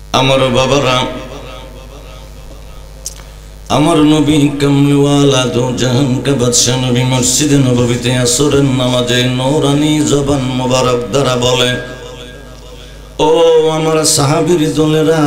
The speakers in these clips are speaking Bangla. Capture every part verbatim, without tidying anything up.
আমার বাবারা, আমার নবী কামলিওয়ালা দো জাহান কা বাদশা নবী মসজিদে নববীতে আসরের নামাজে নূরানি জবান মোবারক দ্বারা বলে, ও আমার সাহাবীর দলেরা,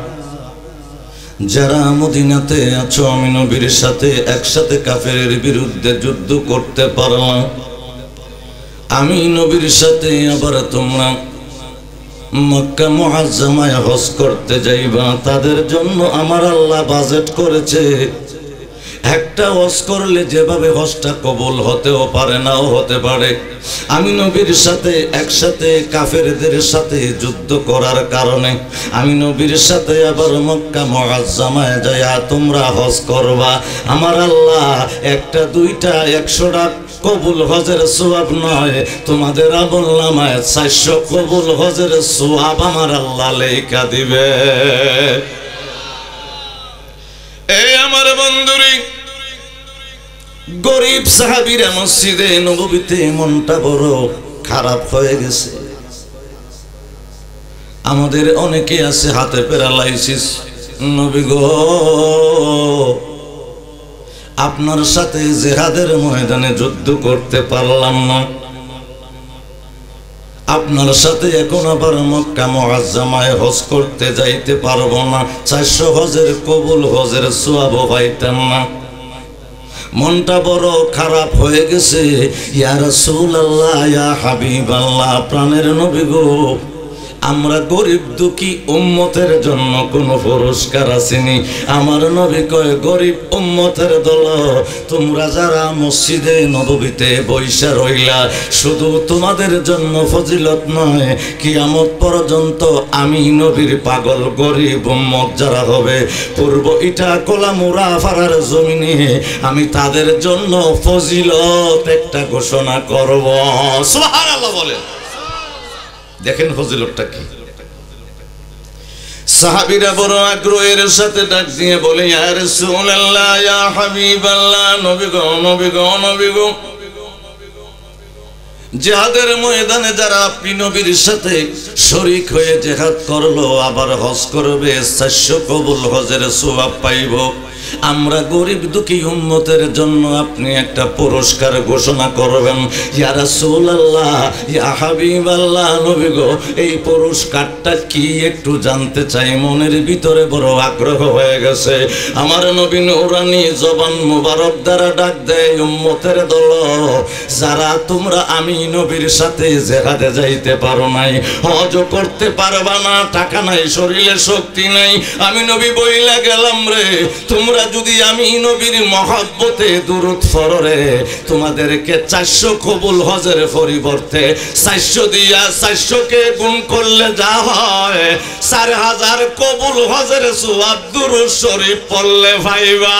যারা মদিনাতে আছো, আমি নবীর সাথে একসাথে কাফেরের বিরুদ্ধে যুদ্ধ করতে পারলাম। আমি নবীর সাথে আবার তোমরা মক্কা মুআজ্জামায় হজ করতে যাইবা। তাদের জন্য আমার আল্লাহ বাজেট করেছে। একটা হজ করলে যেভাবে হজটা কবুল হতেও পারে, নাও হতে পারে। আমি নবীর সাথে একসাথে কাফেরদের সাথে যুদ্ধ করার কারণে আমি নবীর সাথে আবার মক্কা মুআজ্জামায় যাইয়া তোমরা হজ করবা। আমার আল্লাহ একটা দুইটা একশোটা কবুল হজের সওয়াব নয়, তোমাদের আমলনামায় চারশো কবুল হজের সওয়াব আমার আল্লাহ লেখা দিবে। এই আমার বন্ধুরি, গরিব সাহাবীরা মসজিদে নববীতে মনটা বড় খারাপ হয়ে গেছে। আমাদের অনেকে আছে হাতে প্যারালাইসিস। নবী গো, আপনার সাথে জিহাদের ময়দানে যুদ্ধ করতে পারলাম না, আপনার সাথে এখন আবার মক্কা মুআজ্জামায় হজ করতে যাইতে পারবো না, চারশো হজের কবুল হজের সওয়াব পাইতাম না। মনটা বড় খারাপ হয়ে গেছে। ইয়া রাসূলুল্লাহ, ইয়া হাবিবাল্লাহ, প্রাণের নবী গো, আমরা গরিব দুঃখী উম্মতের জন্য কোনো পুরস্কার আসেনি। আমার নবী কয়, গরিব উম্মতের দল, তোমরা যারা মসজিদে নববীতে বৈশা রইলা, শুধু তোমাদের জন্য ফজিলত নয়, কিয়ামত পর্যন্ত আমি নবীর পাগল গরিব উম্মত যারা হবে পূর্ব ইটা কোলামুরা ফারার জমিনে, আমি তাদের জন্য ফজিলত একটা ঘোষণা করব। সুবহানাল্লাহ বলেন। দেখেন ফজিলতটা কি। সাহাবীরা বড় আগ্রহের সাথে ডাক দিয়ে বলে, ইয়া রাসূলুল্লাহ, ইয়া হাবিবাল্লাহ, নবী গো, নবী গো, নবী গো, জিহাদের ময়দানে যারা আপনি নবীর সাথে শরীক হয়ে জিহাদ করলো, আবার হজ করবে, চারশো কবুল হজের সওয়াব পাইব। আমরা গরিব দুঃখী উম্মতের জন্য আপনি একটা পুরস্কার ঘোষণা করবেন। ইয়া রাসূলুল্লাহ, ইয়া হাবিবাল্লাহ, নবী গো, এই পুরস্কারটা কি একটু জানতে চাই। মনের ভিতরে বড় আগ্রহ হয়ে গেছে। আমার নবী নূরানি জবান মোবারক দ্বারা ডাক দেয়, উম্মতের দল, যারা তোমরা আমি নবীর সাথে জিহাদে যাইতে পারো নাই, হজ করতে পারবা না, টাকা নাই, শরীরে শক্তি নাই, আমি নবী বইলা গেলাম রে, তোমরা যদি আমি নবীর মহব্বতে দুরূদ পড়ো রে, তোমাদেরকে চারশো কবুল হজের পরিবর্তে চারশো দিয়া চারশো কে গুণ করলে যা হয়, চার হাজার কবুল হজের সওয়াব দুরূদ শরীফ পড়লে পাইবা।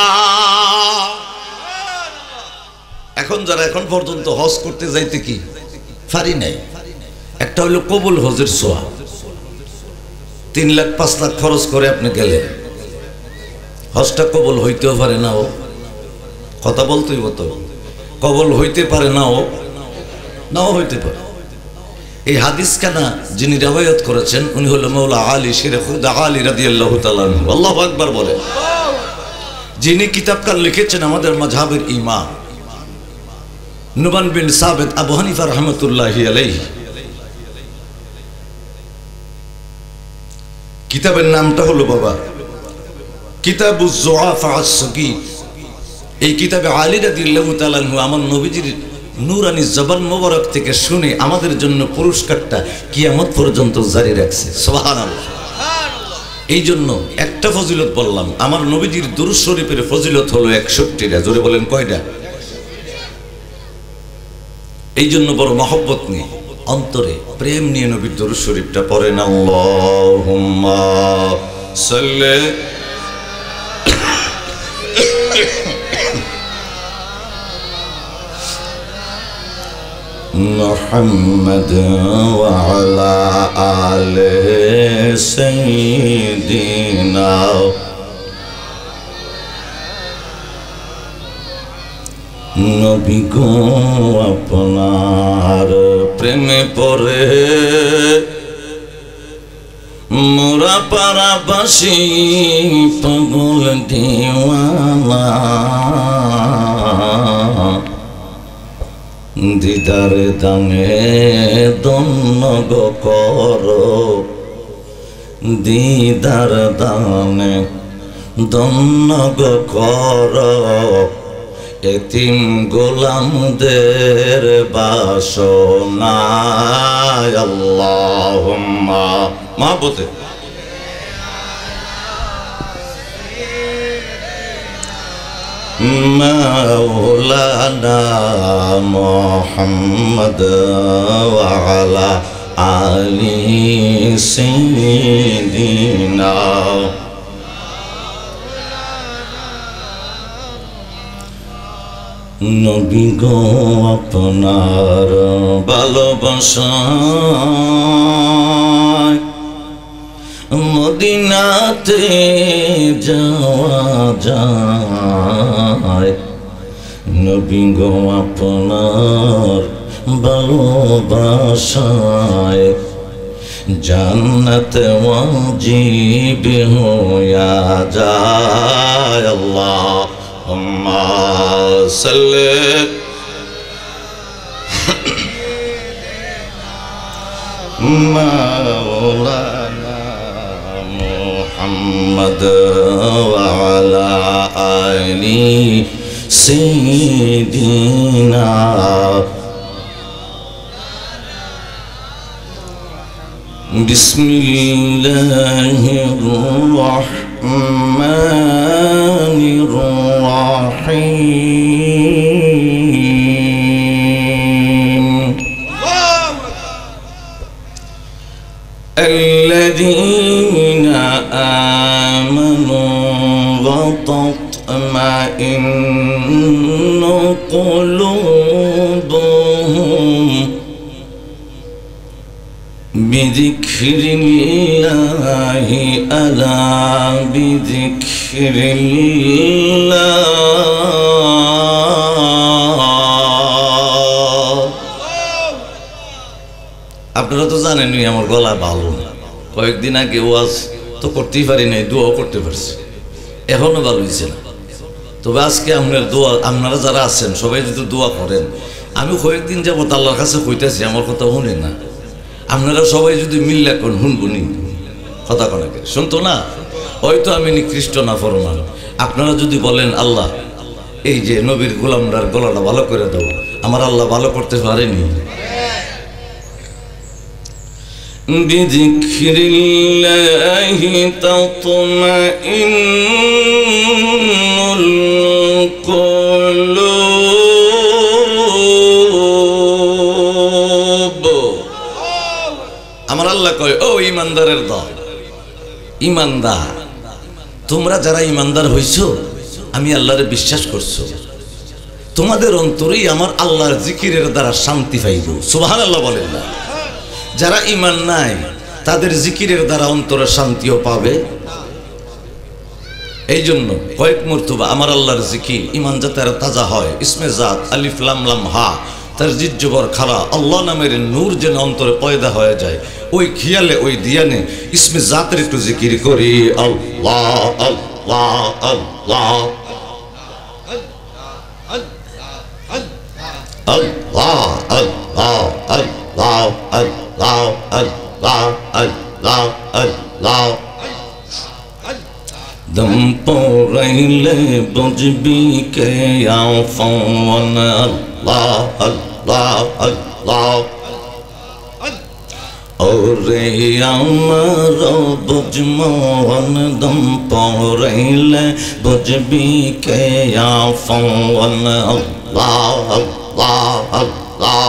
এখন যারা এখন পর্যন্ত হজ করতে যাইতে কি পারি নাই, একটা হলো কবুল হজের সওয়াব, তিন লাখ পাঁচ লাখ খরচ করে আপনি গেলেন, হজটা কবুল হইতেও পারে না, ও কথা বলতেই মতো কবুল হইতে পারে না, ও নাও হইতে পারে। এই হাদিস কানা যিনি রিওয়ায়াত করেছেন উনি হলো মাওলা আলী শেরে খুদা আলী রাদিয়াল্লাহু তাআলা আনহু। আল্লাহু আকবার বলে। যিনি কিতাবকার লিখেছেন আমাদের মাযহাবের ইমাম নুমান বিন সাবিত আবু হানিফা রাহমাতুল্লাহি আলাইহি। কিতাবের নামটা হলো বাবা কিতাবুজ যুআফা আস-সাগীর। এই কিতাবে আলী রাদিয়াল্লাহু তাআলা আনহু আমার নবীজির নূরানি জবান মোবারক থেকে শুনে আমাদের জন্য পুরস্কারটা কিয়ামত পর্যন্ত জারি রাখছে। সুবহানাল্লাহ। এই জন্য একটা ফজিলত বললাম, আমার নবীজির দুরূদ শরীফের ফজিলত হলো একষট্টিটা। জোরে বলেন কয়টা? এই জন্য বড় মহব্বত নিয়ে অন্তরে প্রেম নিয়ে নবীর দুরূদ শরীফটা পড়েন। আল্লাহুম্মা সাল্লি মুহাম্মদ ওয়া আলা আলি সাইয়্যিদিনা। নবী গো আপনার প্রেমে পড়ে মোরা পারা বাসি পাগল দিওয়ানা দিদার দানে দন্ন গো করো দিদার দানে দন্ন গো করো এতিম গোলামদের বাসনা আল্লাহুম্মা মাহবুবে মাওলানা মুহাম্মদ ওয়া আলা আলি সাইয়্যিদিনা নবী গো আপনার ভালোবাসায় মদিনাতে যাওয়া যায় নবী গো আপনার ভালোবাসায় জান্নাতে ওয়াজিব হইয়া যায় আল্লাহুম্মা সাল্লি মাওলানা মুহাম্মদ ওয়া আলা আলি সাইয়্যিদিনা বিসমিল্লাহির রাহমানির রাহিম الذين آمنوا وتطمئن قلوبهم بذكر الله ألا بذكر الله আপনারা তো জানেনই আমার গলা ভালো না কয়েকদিন আগে ওয়াজ তো করতেই পারি নাই দোয়াও করতে পারছি এখনো ভালো হয়েছে না তবে আজকে আপনার দোয়া আপনারা যারা আছেন সবাই যদি দোয়া করেন আমি কয়েকদিন যাবত আল্লাহর কাছে কইতেছি আমার কথা শুনে না আপনারা সবাই যদি মিল্লা কোন শুনবনি কথা কনাকে শুনতো না হয়তো আমি নিকৃষ্ট না ফরমান আপনারা যদি বলেন আল্লাহ এই যে নবীর গোলামরার গলাটা ভালো করে দাও আমার আল্লাহ ভালো করতে পারেনি বিযিকরিল্লাহি তাতমাইন্নুল কুলুব আমার আল্লাহ কয় ও ইমানদারের দল ইমানদার তোমরা যারা ইমানদার হইছো আমি আল্লাহরে বিশ্বাস করছো তোমাদের অন্তরেই আমার আল্লাহর জিকিরের দ্বারা শান্তি পাইব সুবহানাল্লাহ বলেন না যারা ঈমান নাই তাদের জিকিরের দ্বারা অন্তরে শান্তিও পাবে এই জন্য কয়েক মর্তবা আমার আল্লাহর জিকির ঈমান যাতে তাজা হয় ইসমে জাত আলিফ লাম লাম হা তার জিজ্জবর খারা আল্লাহ নামের নূর যেন অন্তরে পয়দা হয়ে যায় ওই খেয়ালে ওই দিয়ানে ইসমে জাতের একটু জিকির করি আল্লাহ আল্লাহ আল্লাহ আল্লাহ আল্লাহ আল্লাহ আল্লাহ আল্লাহ আল্লাহ আল্লাহ দম পড়াইলে বুঝবি কে আফওয়ান আল্লাহ আল্লাহ আল্লাহ ওরে আমার বুঝমন দম পড়াইলে বুঝবি কে আফওয়ান আল্লাহ আল্লাহ আল্লাহ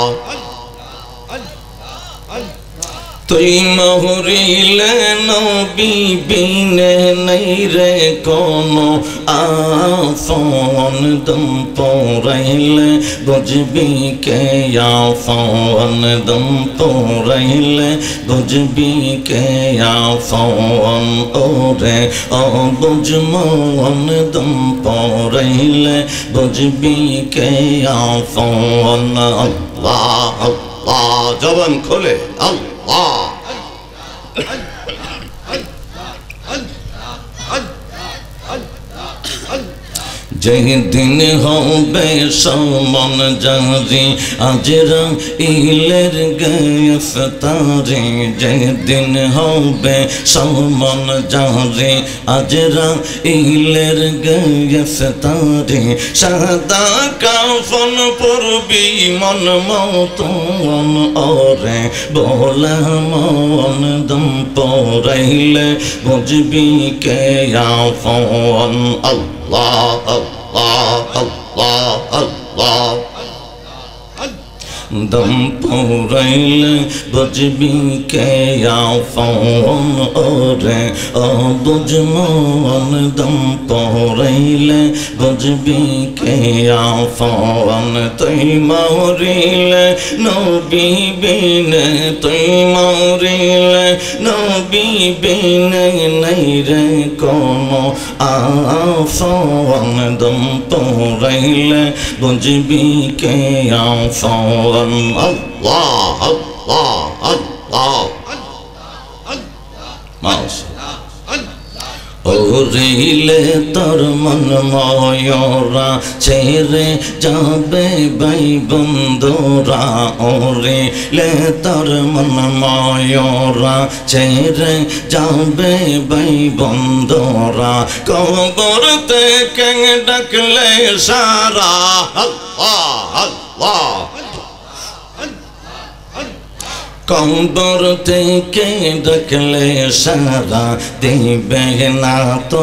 তুই মহুরিলে নবী বিনে নাই রে কোনো আফন দম পড়াইলে বুঝবি কে আফন দম পড়াইলে বুঝবি কে আফন ওরে ও বুঝমন দম পড়াইলে বুঝবি কে আফন আল্লাহ আল্লাহ জবান খোলে আল্লাহ যেদিন হবে সমান জারি আজরা ইলের গ্রেফতারি যেদিন হবে সমান জারি আজরা ইলের গ্রেফতারি সাদা কাফন পরবি মন মতন ওরে বলা মন দম পরাইলে বুঝবি কে আফন আল্লাহ আল্লাহ আল্লাহ আল্লাহ দম পরাইলে বুঝবি কে আফন ওরে অবুঝ মন দম পরাইলে বুঝবি কে আফন তুই মরিলে নবী বিনে তুই মরিলে নবী বিনে নাই রে কোনো আফন দম পরাইলে বুঝবি কে আফন Allah, Allah, Allah, ওরিলে তোর মন ময়রা ছেড়ে যাবে ভাই বন্ধুরা ওরিলে তোর মন ময়রা ছেড়ে যাবে ভাই বন্ধুরা কবর থেকে ডাকলে সারা আল্লাহ আল্লাহ কবর থেকে ডাকলে সারা দিবে না তো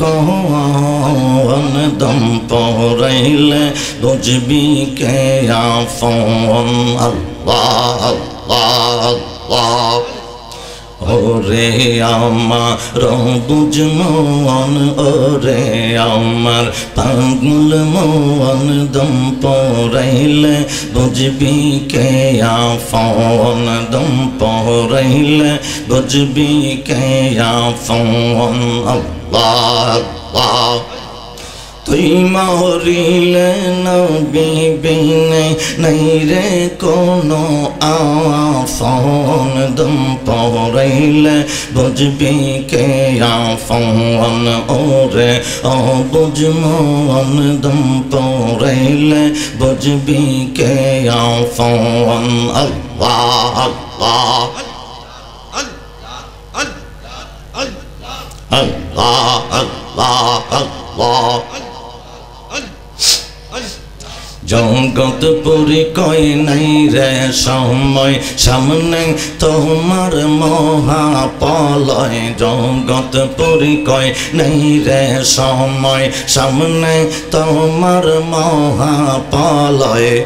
কোন দম পরাইলে বুঝবি কে আফন আল্লাহ আল্লাহ আল্লাহ ওরে আমার বুঝ মন ওরে আমার পাগল মন দম পরাইলে বুঝবি কে আফন দম পরাইলে বুঝবি কে আফন আল্লাহ আল্লাহ তুই মরিলে নবী বিনে নাই রে কোনো আফন দম পরাইলে বুঝবি কে আফন ওরে অবুঝ মন দম পরাইলে বুঝবি কে আফন আল্লাহ আল্লাহ আল্লাহ আল্লাহ আল্লাহ জগৎ পুরি কই নাই রে সময় সামনে তোমার মহাপলয় জগৎ পুরি কই নাই রে সময় সামনে তোমার মহাপলয়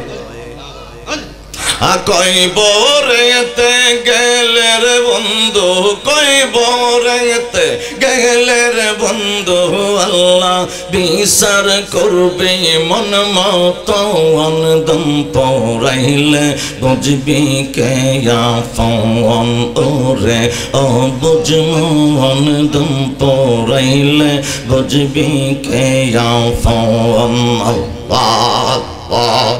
কই বরেতে গেলে রে বন্ধু কই বরেতে গেলে রে বন্ধু আল্লাহ বিচার করবে মন মতন দম পরাইলে বুঝবি কে আফন ওরে অবুঝ মন দম পরাইলে বুঝবি কে আফন আল্লাহ আল্লাহ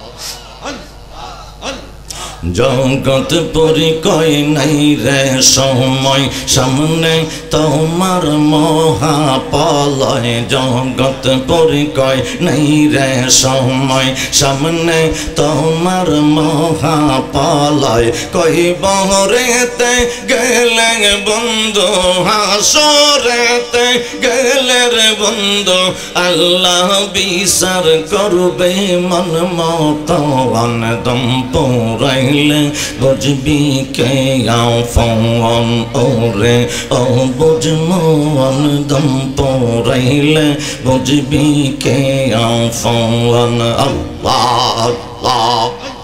জগৎ পুরি কই নাই রে সময় সামনে তোমার মহাপলয় জগৎ পুরি কই নাই রে সময় সামনে তোমার মহাপলয় কই বরেতে গেলে বন্ধু হাসরেতে গেলে রে বন্ধু আল্লাহ বিচার করবে মন মতন দম পরাইলে বুঝবি কে আফন ওরে অবুঝ মন দম পরাইলে বুঝবি কে আফন আল্লাহ আল্লাহ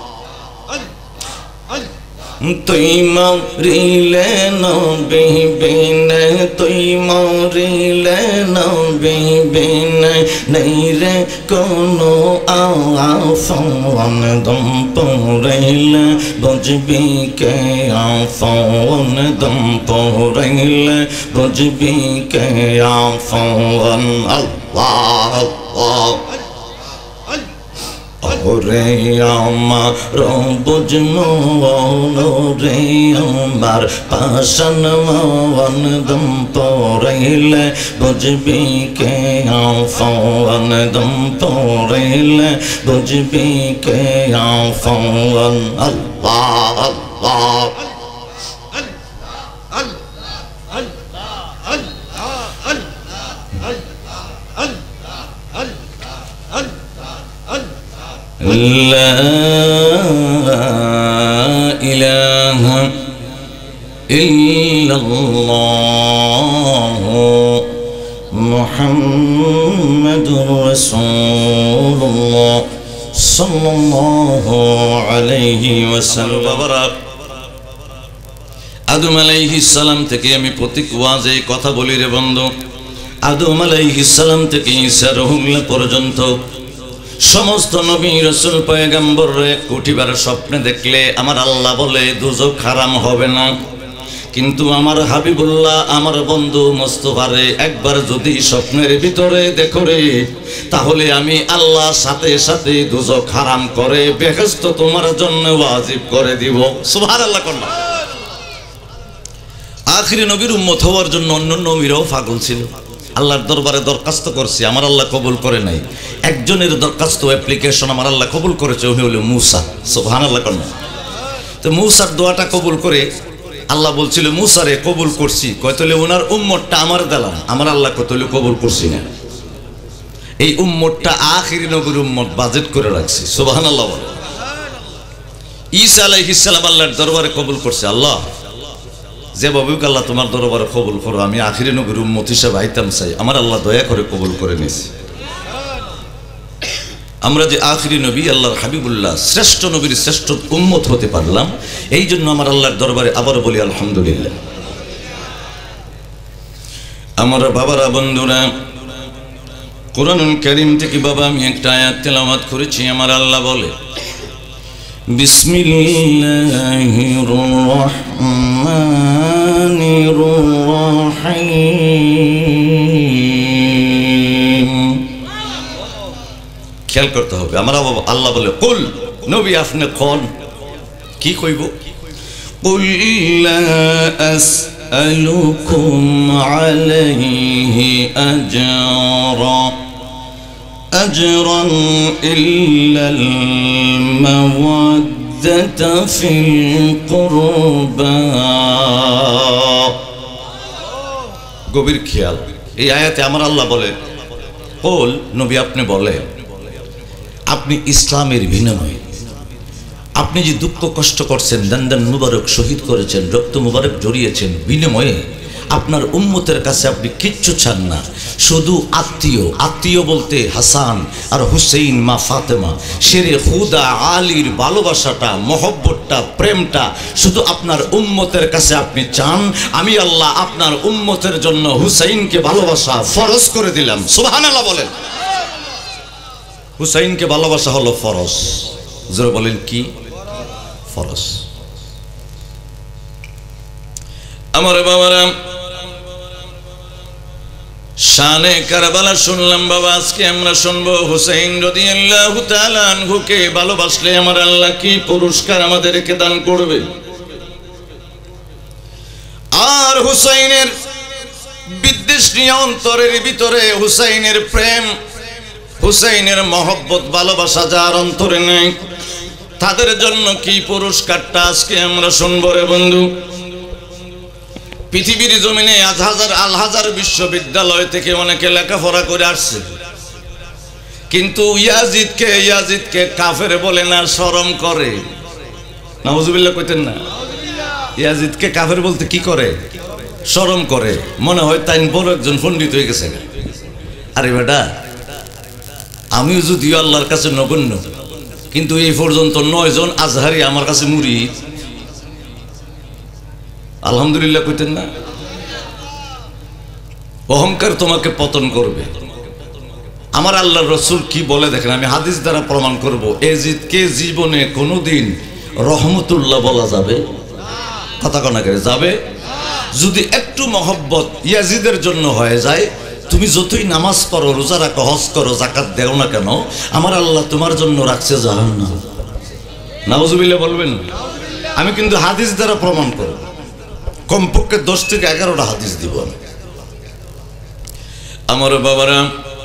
তুই মরিলে নবী বিনে তুই মরিলে নবী বিনে নাই রে কোনো আফন দম পরাইলে বুঝবি কে আফন দম পরাইলে বুঝবি কে আফন আল্লাহ আল্লাহ ওরে আমার বুঝমন রে আমার পাশান মন দম পড়াইলে বুঝবি কে আফন দম পড়াইলে বুঝবি কে আফন আল্লাহ আল্লাহ لا إله إلا الله محمد رسول الله صلى الله عليه وسلم আদম আলাইহিস সালাম থেকে আমি প্রত্যেক ওয়াজে কথা বলি রে বন্ধু আদম আলাইহিস সালাম থেকে ঈসা রুহুল্লাহ পর্যন্ত সমস্ত নবী রাসূল পয়গম্বররে কোটিবার স্বপ্নে দেখলে আমার আল্লাহ বলে দুজক হারাম হবে না কিন্তু আমার হাবিবুল্লাহ আমার বন্ধু মুস্তাফারে একবার যদি স্বপ্নের ভিতরে দেখো রে তাহলে আমি আল্লাহ সাথে সাথে দুজক হারাম করে বেহেশত তোমার জন্য ওয়াজিব করে দিব সুবহানাল্লাহ কন্যা আখিরি নবীর উম্মত হওয়ার জন্য অন্য নবীরাও পাগল ছিল আল্লাহর দরবারে দরখাস্ত করছি আমার আল্লাহ কবুল করে নাই একজনের দরখাস্ত অ্যাপ্লিকেশন আমার আল্লাহ কবুল করেছে উনি হলো মূসা সুবহানাল্লাহ কন্যা তো মূসার দোয়াটা কবুল করে আল্লাহ বলছিল মূসারে কবুল করছি কয়তলে ওনার উম্মতটা আমার দিলাম আমার আল্লাহ কয়তলে কবুল করছি না এই উম্মতটা আখিরি নবীর উম্মত বাজেট করে রাখছি সুবহানাল্লাহ বলে ঈসা আলাইহিস সালাম আল্লাহর দরবারে কবুল করছে আল্লাহ যে বাবুক আল্লাহ তোমার দরবারে কবুল করো আমি আখিরি নবীর উম্মত হিসেবে আইতাম চাই আমার আল্লাহ দয়া করে কবুল করে নিয়েছে আমরা যে আখিরি নবী আল্লাহর হাবিবুল্লাহ শ্রেষ্ঠ নবীর শ্রেষ্ঠ উম্মত হতে পারলাম এই জন্য আমার আল্লাহর দরবারে আবার বলি আলহামদুলিল্লাহ আমার বাবারা বন্ধুরা কুরআনুল কারীম থেকে বাবা আমি একটা আয়াত তেলাওয়াত করেছি আমার আল্লাহ বলে বিসমিল্লাহির রহমানির রহিম খেয়াল করতে হবে আমরা আল্লাহ বলে কুল নবী আপনি কোন কি কইব কুল লা আসআলুকুম আলাইহি আজরা আজরান ইল্লাল মাওয়াদ্দাতা ফিল কুরবা গভীর খেয়াল এই আয়াতে আমার আল্লাহ বলে কুল নবী আপনি বলে আপনি ইসলামের বিনিময়ে আপনি যে দুঃখ কষ্ট করছেন দান মুবারক শহীদ করেছেন রক্ত মুবারক জড়িয়েছেন বিনিময়ে আপনার উম্মতের কাছে আপনি কিচ্ছু চান না শুধু আত্মীয় আত্মীয় বলতে হাসান আর হুসেইন মা ফাতেমা শেরে খুদা আলীর ভালোবাসাটা মহব্বতটা প্রেমটা শুধু আপনার উম্মতের কাছে আপনি চান আমি আল্লাহ আপনার উম্মতের জন্য হুসেইনকে ভালোবাসা ফরজ করে দিলাম সুবহানাল্লাহ বলেন হুসাইনকে ভালোবাসা হলো ফরজ জোরে বলেন কি ফরজ আমার বাবারা শানে কারবালা শুনলাম বাবা আজকে আমরা শুনবো হুসাইন রাদিয়াল্লাহু তাআলা আনহুকে ভালোবাসলে আমার আল্লাহ কি পুরস্কার আমাদেরকে দান করবে আর হুসাইনের বিদ্বেষ নিয়ে অন্তরের ভিতরে হুসাইনের প্রেম হুসাইনের মহব্বত ভালোবাসা যার অন্তরে নেই তাদের জন্য কি পুরস্কারটা আজকে আমরা শুনবো রে বন্ধু পৃথিবীর জমিনে আজ হাজার আল হাজার বিশ্ববিদ্যালয় থেকে অনেকে লেখাপড়া করে আসছে কিন্তু ইয়াজিদকে ইয়াজিদকে কাফের বলে না শরম করে নাউজুবিল্লাহ কইতেন না ইয়াজিদকে কাফের বলতে কি করে শরম করে মনে হয় তাই বড় একজন পণ্ডিত হয়ে গেছে আরে বেটা আমিও যদিও আল্লাহর কাছে নগণ্য কিন্তু এই পর্যন্ত নয় জন আজহারি আমার কাছে মুরিদ আলহামদুলিল্লাহ কইতেন না অহংকার তোমাকে পতন করবে আমার আল্লাহর রাসূল কি বলে দেখেন আমি হাদিস দ্বারা প্রমাণ করব ইয়াজিদকে জীবনে কোনোদিন রহমতুল্লাহ বলা যাবে কথা কোনা করে যাবে যদি একটু মহব্বত ইয়াজিদের জন্য হয়ে যায় তুমি যতই নামাজ পড়ো, রোজা রাখো, হজ করো, যাকাত দেও না কেন, আমার আল্লাহ তোমার জন্য রাখছে জাহান্নাম। নাউজুবিল্লাহ বলবেন। আমি কিন্তু হাদিস দ্বারা প্রমাণ করব, কমপক্ষে দশ থেকে এগারোটা হাদিস দিব আমি। আমার বাবারা,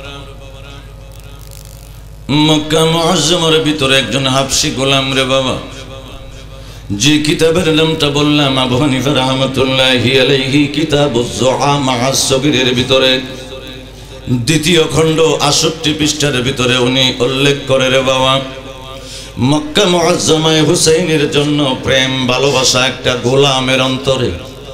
মক্কা মুআজ্জামের ভিতরে একজন হাবশী গোলাম রে বাবা, যে কিতাবের নামটা বললাম আবু হানিফা রাহমাতুল্লাহি আলাইহি কিতাবুজ যুআমা আস-সগীরের ভিতরে দ্বিতীয় খণ্ড আটষট্টি পৃষ্ঠার ভিতরে উনি উল্লেখ করে রে বাবা, মক্কা মুআজ্জামায় হুসাইনের জন্য প্রেম ভালোবাসা একটা গোলামের অন্তরে।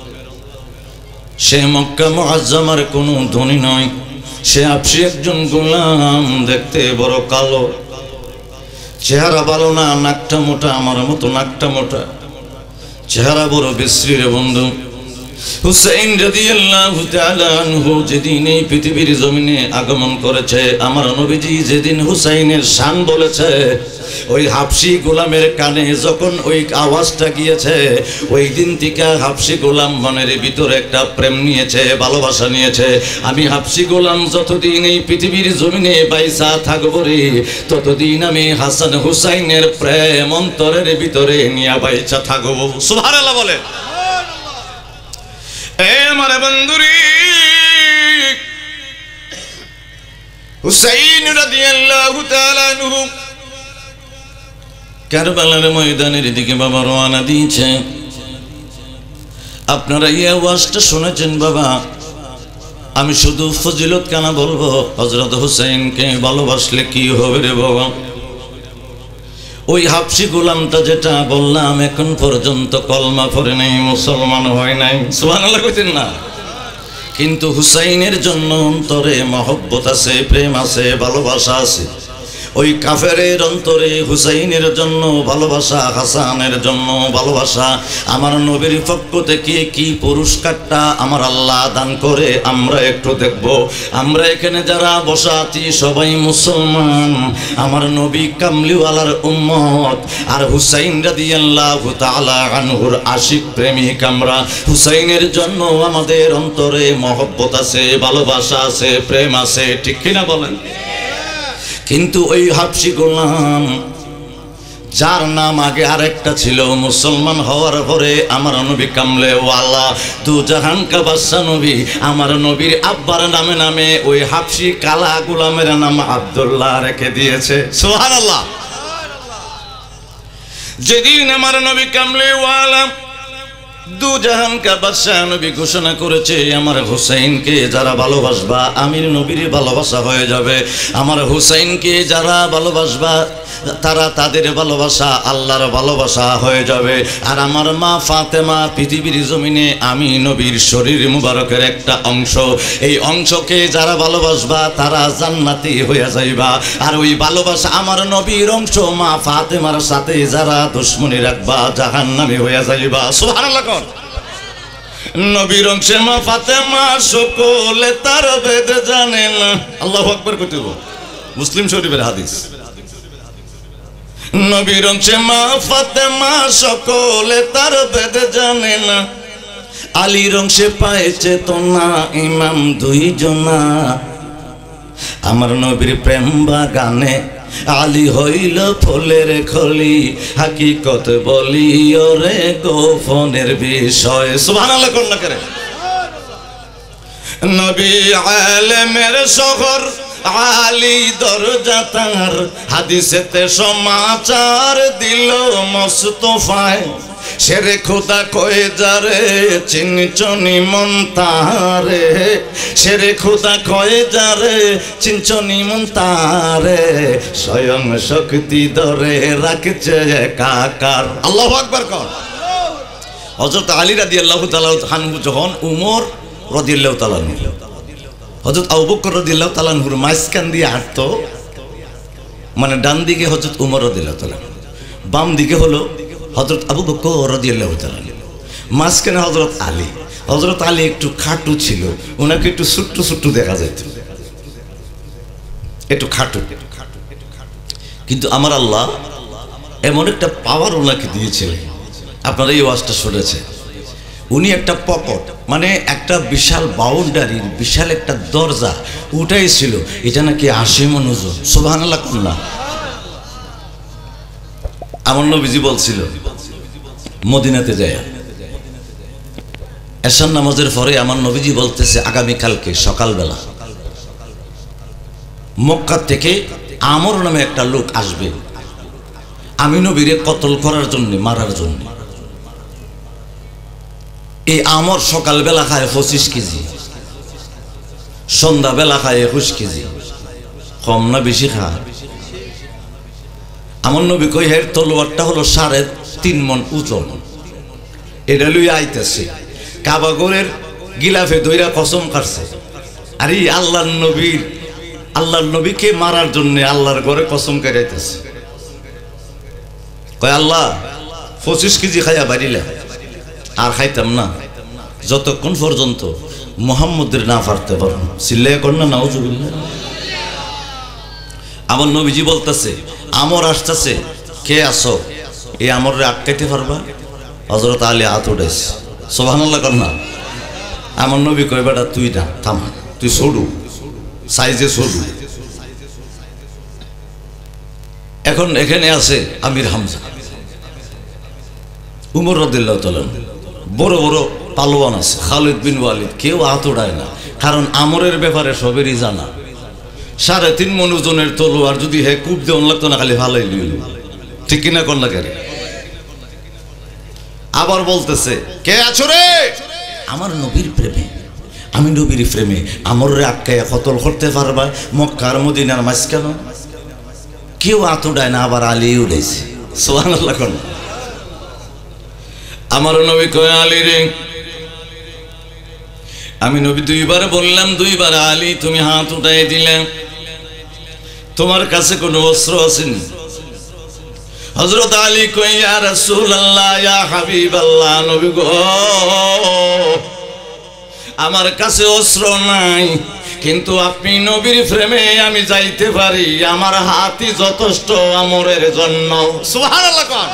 সে মক্কা মুআজ্জামার কোনো ধনী নয়, সে হাবশী একজন গোলাম, দেখতে বড় কালো, চেহারা ভালো না, নাকটা মোটা, আমার মতো নাকটা মোটা, চেহারা বড় বিশ্রী রে বন্ধু। হুসাইন রাদিয়াল্লাহু তাআলা আনহু যেদিন এই পৃথিবীর জমিনে আগমন করেছে, আমার নবীজি যেদিন হুসাইনের শান বলেছে, ওই হাবশী গোলামের কানে যখন ওই আওয়াজটা গিয়েছে, ওই দিন থেকে হাবশী গোলাম মনের ভিতরে একটা প্রেম নিয়েছে, ভালোবাসা নিয়েছে। আমি হাবশী গোলাম যতদিন এই পৃথিবীর জমিনে বাইসা থাকবো রে, ততদিন আমি হাসান হুসাইনের প্রেম অন্তরের ভিতরে নিয়ে বাইসা থাকবো। সুবহানাল্লাহ বলে। এ আমার বন্ধুরি, হুসাইন রাদিয়াল্লাহু তাআলা আনহু কারবালার ময়দানের দিকে বাবা রওনা দিয়েছে। আপনারা এই আওয়াজটা শুনেছেন বাবা। আমি শুধু ফজিলত কেন বলবো, হযরত হুসাইনকে ভালোবাসলে কি হবে রে বাবা। ওই হাবশী গোলামটা যেটা বললাম, এখন পর্যন্ত কলমা পড়ে নাই, মুসলমান হয় নাই, সুবহানাল্লাহ কইতেন না, কিন্তু হুসাইনের জন্য অন্তরে মহব্বত আছে, প্রেম আছে, ভালোবাসা আছে। ওই কাফেরের অন্তরে হুসাইনের জন্য ভালোবাসা, হাসানের জন্য ভালোবাসা। আমার নবীর পক্ষ থেকে কি পুরস্কারটা আমার আল্লাহ দান করে আমরা একটু দেখব। আমরা এখানে যারা বসা আছি সবাই মুসলমান, আমার নবী কামলিওয়ালার উম্মত, আর হুসাইন রাদিয়াল্লাহু তাআলা আনহুর আশিক প্রেমিক আমরা। হুসাইনের জন্য আমাদের অন্তরে মহব্বত আছে, ভালোবাসা আছে, প্রেম আছে, ঠিক কিনা বলেন? কিন্তু ওই হাবশী গোলাম, যার নাম আগে আরেকটা ছিল, মুসলমান হওয়ার পরে আমার নবী কামলে ওয়ালা দু জাহান কা বাদশা নবী, আমার নবীর আব্বার নামে নামে ওই হাবশী কালা গোলামের নাম আব্দুল্লাহ রেখে দিয়েছে। সুবহানাল্লাহ। যেদিন আমার নবী কামলে ওয়ালা দু জাহান কা বাদশা নবী ঘোষণা করেছে, আমার হুসাইনকে যারা ভালোবাসবা আমির নবীর ভালোবাসা হয়ে যাবে, আমার হুসাইনকে যারা ভালোবাসবা তারা তাদের ভালোবাসা আল্লাহর ভালোবাসা হয়ে যাবে। আর আমার মা ফাতেমা পৃথিবীর জমিনে আমি নবীর শরীর মুবারকের একটা অংশ, এই অংশকে যারা ভালোবাসবা তারা জান্নাতি হয়ে যাইবা। আর ওই ভালোবাসা আমার নবীর অংশ মা ফাতেমার সাথে যারা দুশমনী রাখবা জাহান্নামী হয়ে যাইবা। সুবহানাল্লাহ। নবীর অংশে মা ফাতেমা সকলে তার ভেদ জানে না। আল্লাহু আকবার কইতে হবে, মুসলিম শরীফের হাদিস। নবীর অংশে মা ফাতেমা সকলে তার ভেদ জানে না, আলীর অংশে পাইছে তো না ইমাম দুইজনা, আমার নবীর প্রেম বাগানে আলী হইল ফুলের খলি, হাকিকত বলি ওরে গোপনের বিষয়। সুবহানাল্লাহ কোন না করে। নবী আলেমের শহর, আলী দরজা তার, হাদিসেতে সমাচার দিল মুস্তাফায়, শেরে খোদা কয়ে যারে চিনচনি মন তারে, শেরে খোদা কয়ে যারে চিনচনি মন তারে, স্বয়ং শক্তি ধরে রাখছে কাকার। আল্লাহু আকবার কর। হযরত আলী রাদিয়াল্লাহু তাআলা আনহু যখন উমর রাদিয়াল্লাহু তাআলা আনহু, হযরত আবু বকর রাদিয়াল্লাহু তাআলা আনহুর মাঝখান দিয়ে হাঁটতো, মানে ডান দিকে হযরত উমর রাদিয়াল্লাহু তাআলা, বাম দিকে হলো হযরত আবু বকর রাদিয়াল্লাহু তাআলা, মাঝখানে হযরত আলী। হযরত আলী একটু খাটু ছিল, ওনাকে একটু ছোট্ট ছোট্ট দেখা যেত, একটু খাটু। কিন্তু আমার আল্লাহ এমন একটা পাওয়ার ওনাকে দিয়েছিলেন, আপনারা এই ওয়াজটা শুনেছে, উনি একটা পকেট মানে একটা বিশাল বাউন্ডারির বিশাল একটা দরজা ওটাই ছিল, এটা নাকি আশি মণ ওজন। সুবহানাল্লাহ কুল্লা। আমার নবীজি বলছিল মদিনাতে যায় এশার নামাজের পরে আমার নবীজি বলতেছে আগামীকালকে সকালবেলা মক্কা থেকে আমর নামে একটা লোক আসবে আমি নবীরে কতল করার জন্য, মারার জন্য। এই আমর সকালবেলা খায় পঁচিশ কেজি, সন্ধ্যাবেলা খায় একুশ কেজি, কম না বেশি খায়? আমার নবী কই হের তলোয়ারটা হলো সাড়ে তিন মণ ওজন, এটা লুই আইতেছে কাবাগরের গিলাফে দইরা কসম কাটছে। আর এই আল্লাহর নবীর আল্লাহর নবীকে মারার জন্য আল্লাহর ঘরে কসম কাটাইতেছে। কয় আল্লাহ পঁচিশ কেজি খাইয়া বাড়িলে আর খাইতাম না যতক্ষণ পর্যন্ত মুহাম্মদের না পারতে পারো। চিল্লাইয়া কর না নাউজুবিল্লাহ। আমার নবীজি বলতেছে আমর আসতেছে, কে আসো? এই আমরে আটকাইতে পারবা? হযরত আলী হাত উঠাইছে। সুবহানাল্লাহ কর না। আমার নবী কয় বেটা তুই না, থাম, তুই ছোড়ু সাইজে ছোড়ু। এখন এখানে আছে আমির হামজা, উমর রাদিয়াল্লাহু তাআলা, বড় বড় পালোয়ান আছে, খালিদ বিন ওয়ালিদ, কেউ হাত উঠায় না, কারণ আমরের ব্যাপারে সবেরই জানা। সাড়ে তিন মণ ওজনের তলোয়ার যদি হে কূপ দেওয়ান লাগতো না, খালি ভালোই লইল। ঠিক কিনা কন্যা কে? আবার বলতেছে কে আছো রে? আমার নবীর প্রেমে, আমি নবীর প্রেমে আমরে আটকাইয়া কতল করতে পারবা? মক্কার মদিনার মাঝখানে কেউ হাত উঠায় না, আবার আলী উঠেছে। সুবহানাল্লাহ কন্যা। আমার নবী কয় আলী রে, আমি নবী দুইবার বললাম, দুইবার আলী তুমি হাত উঠাই দিলে, তোমার কাছে কোনো অস্ত্র আসেনি? হযরত আলী কই ইয়া রাসূলুল্লাহ, ইয়া হাবিবাল্লাহ, নবী গো আমার কাছে অস্ত্র নাই, কিন্তু আপনি নবীর প্রেমে আমি যাইতে পারি, আমার হাতই যথেষ্ট আমরের জন্য। সুবহানাল্লাহ কর।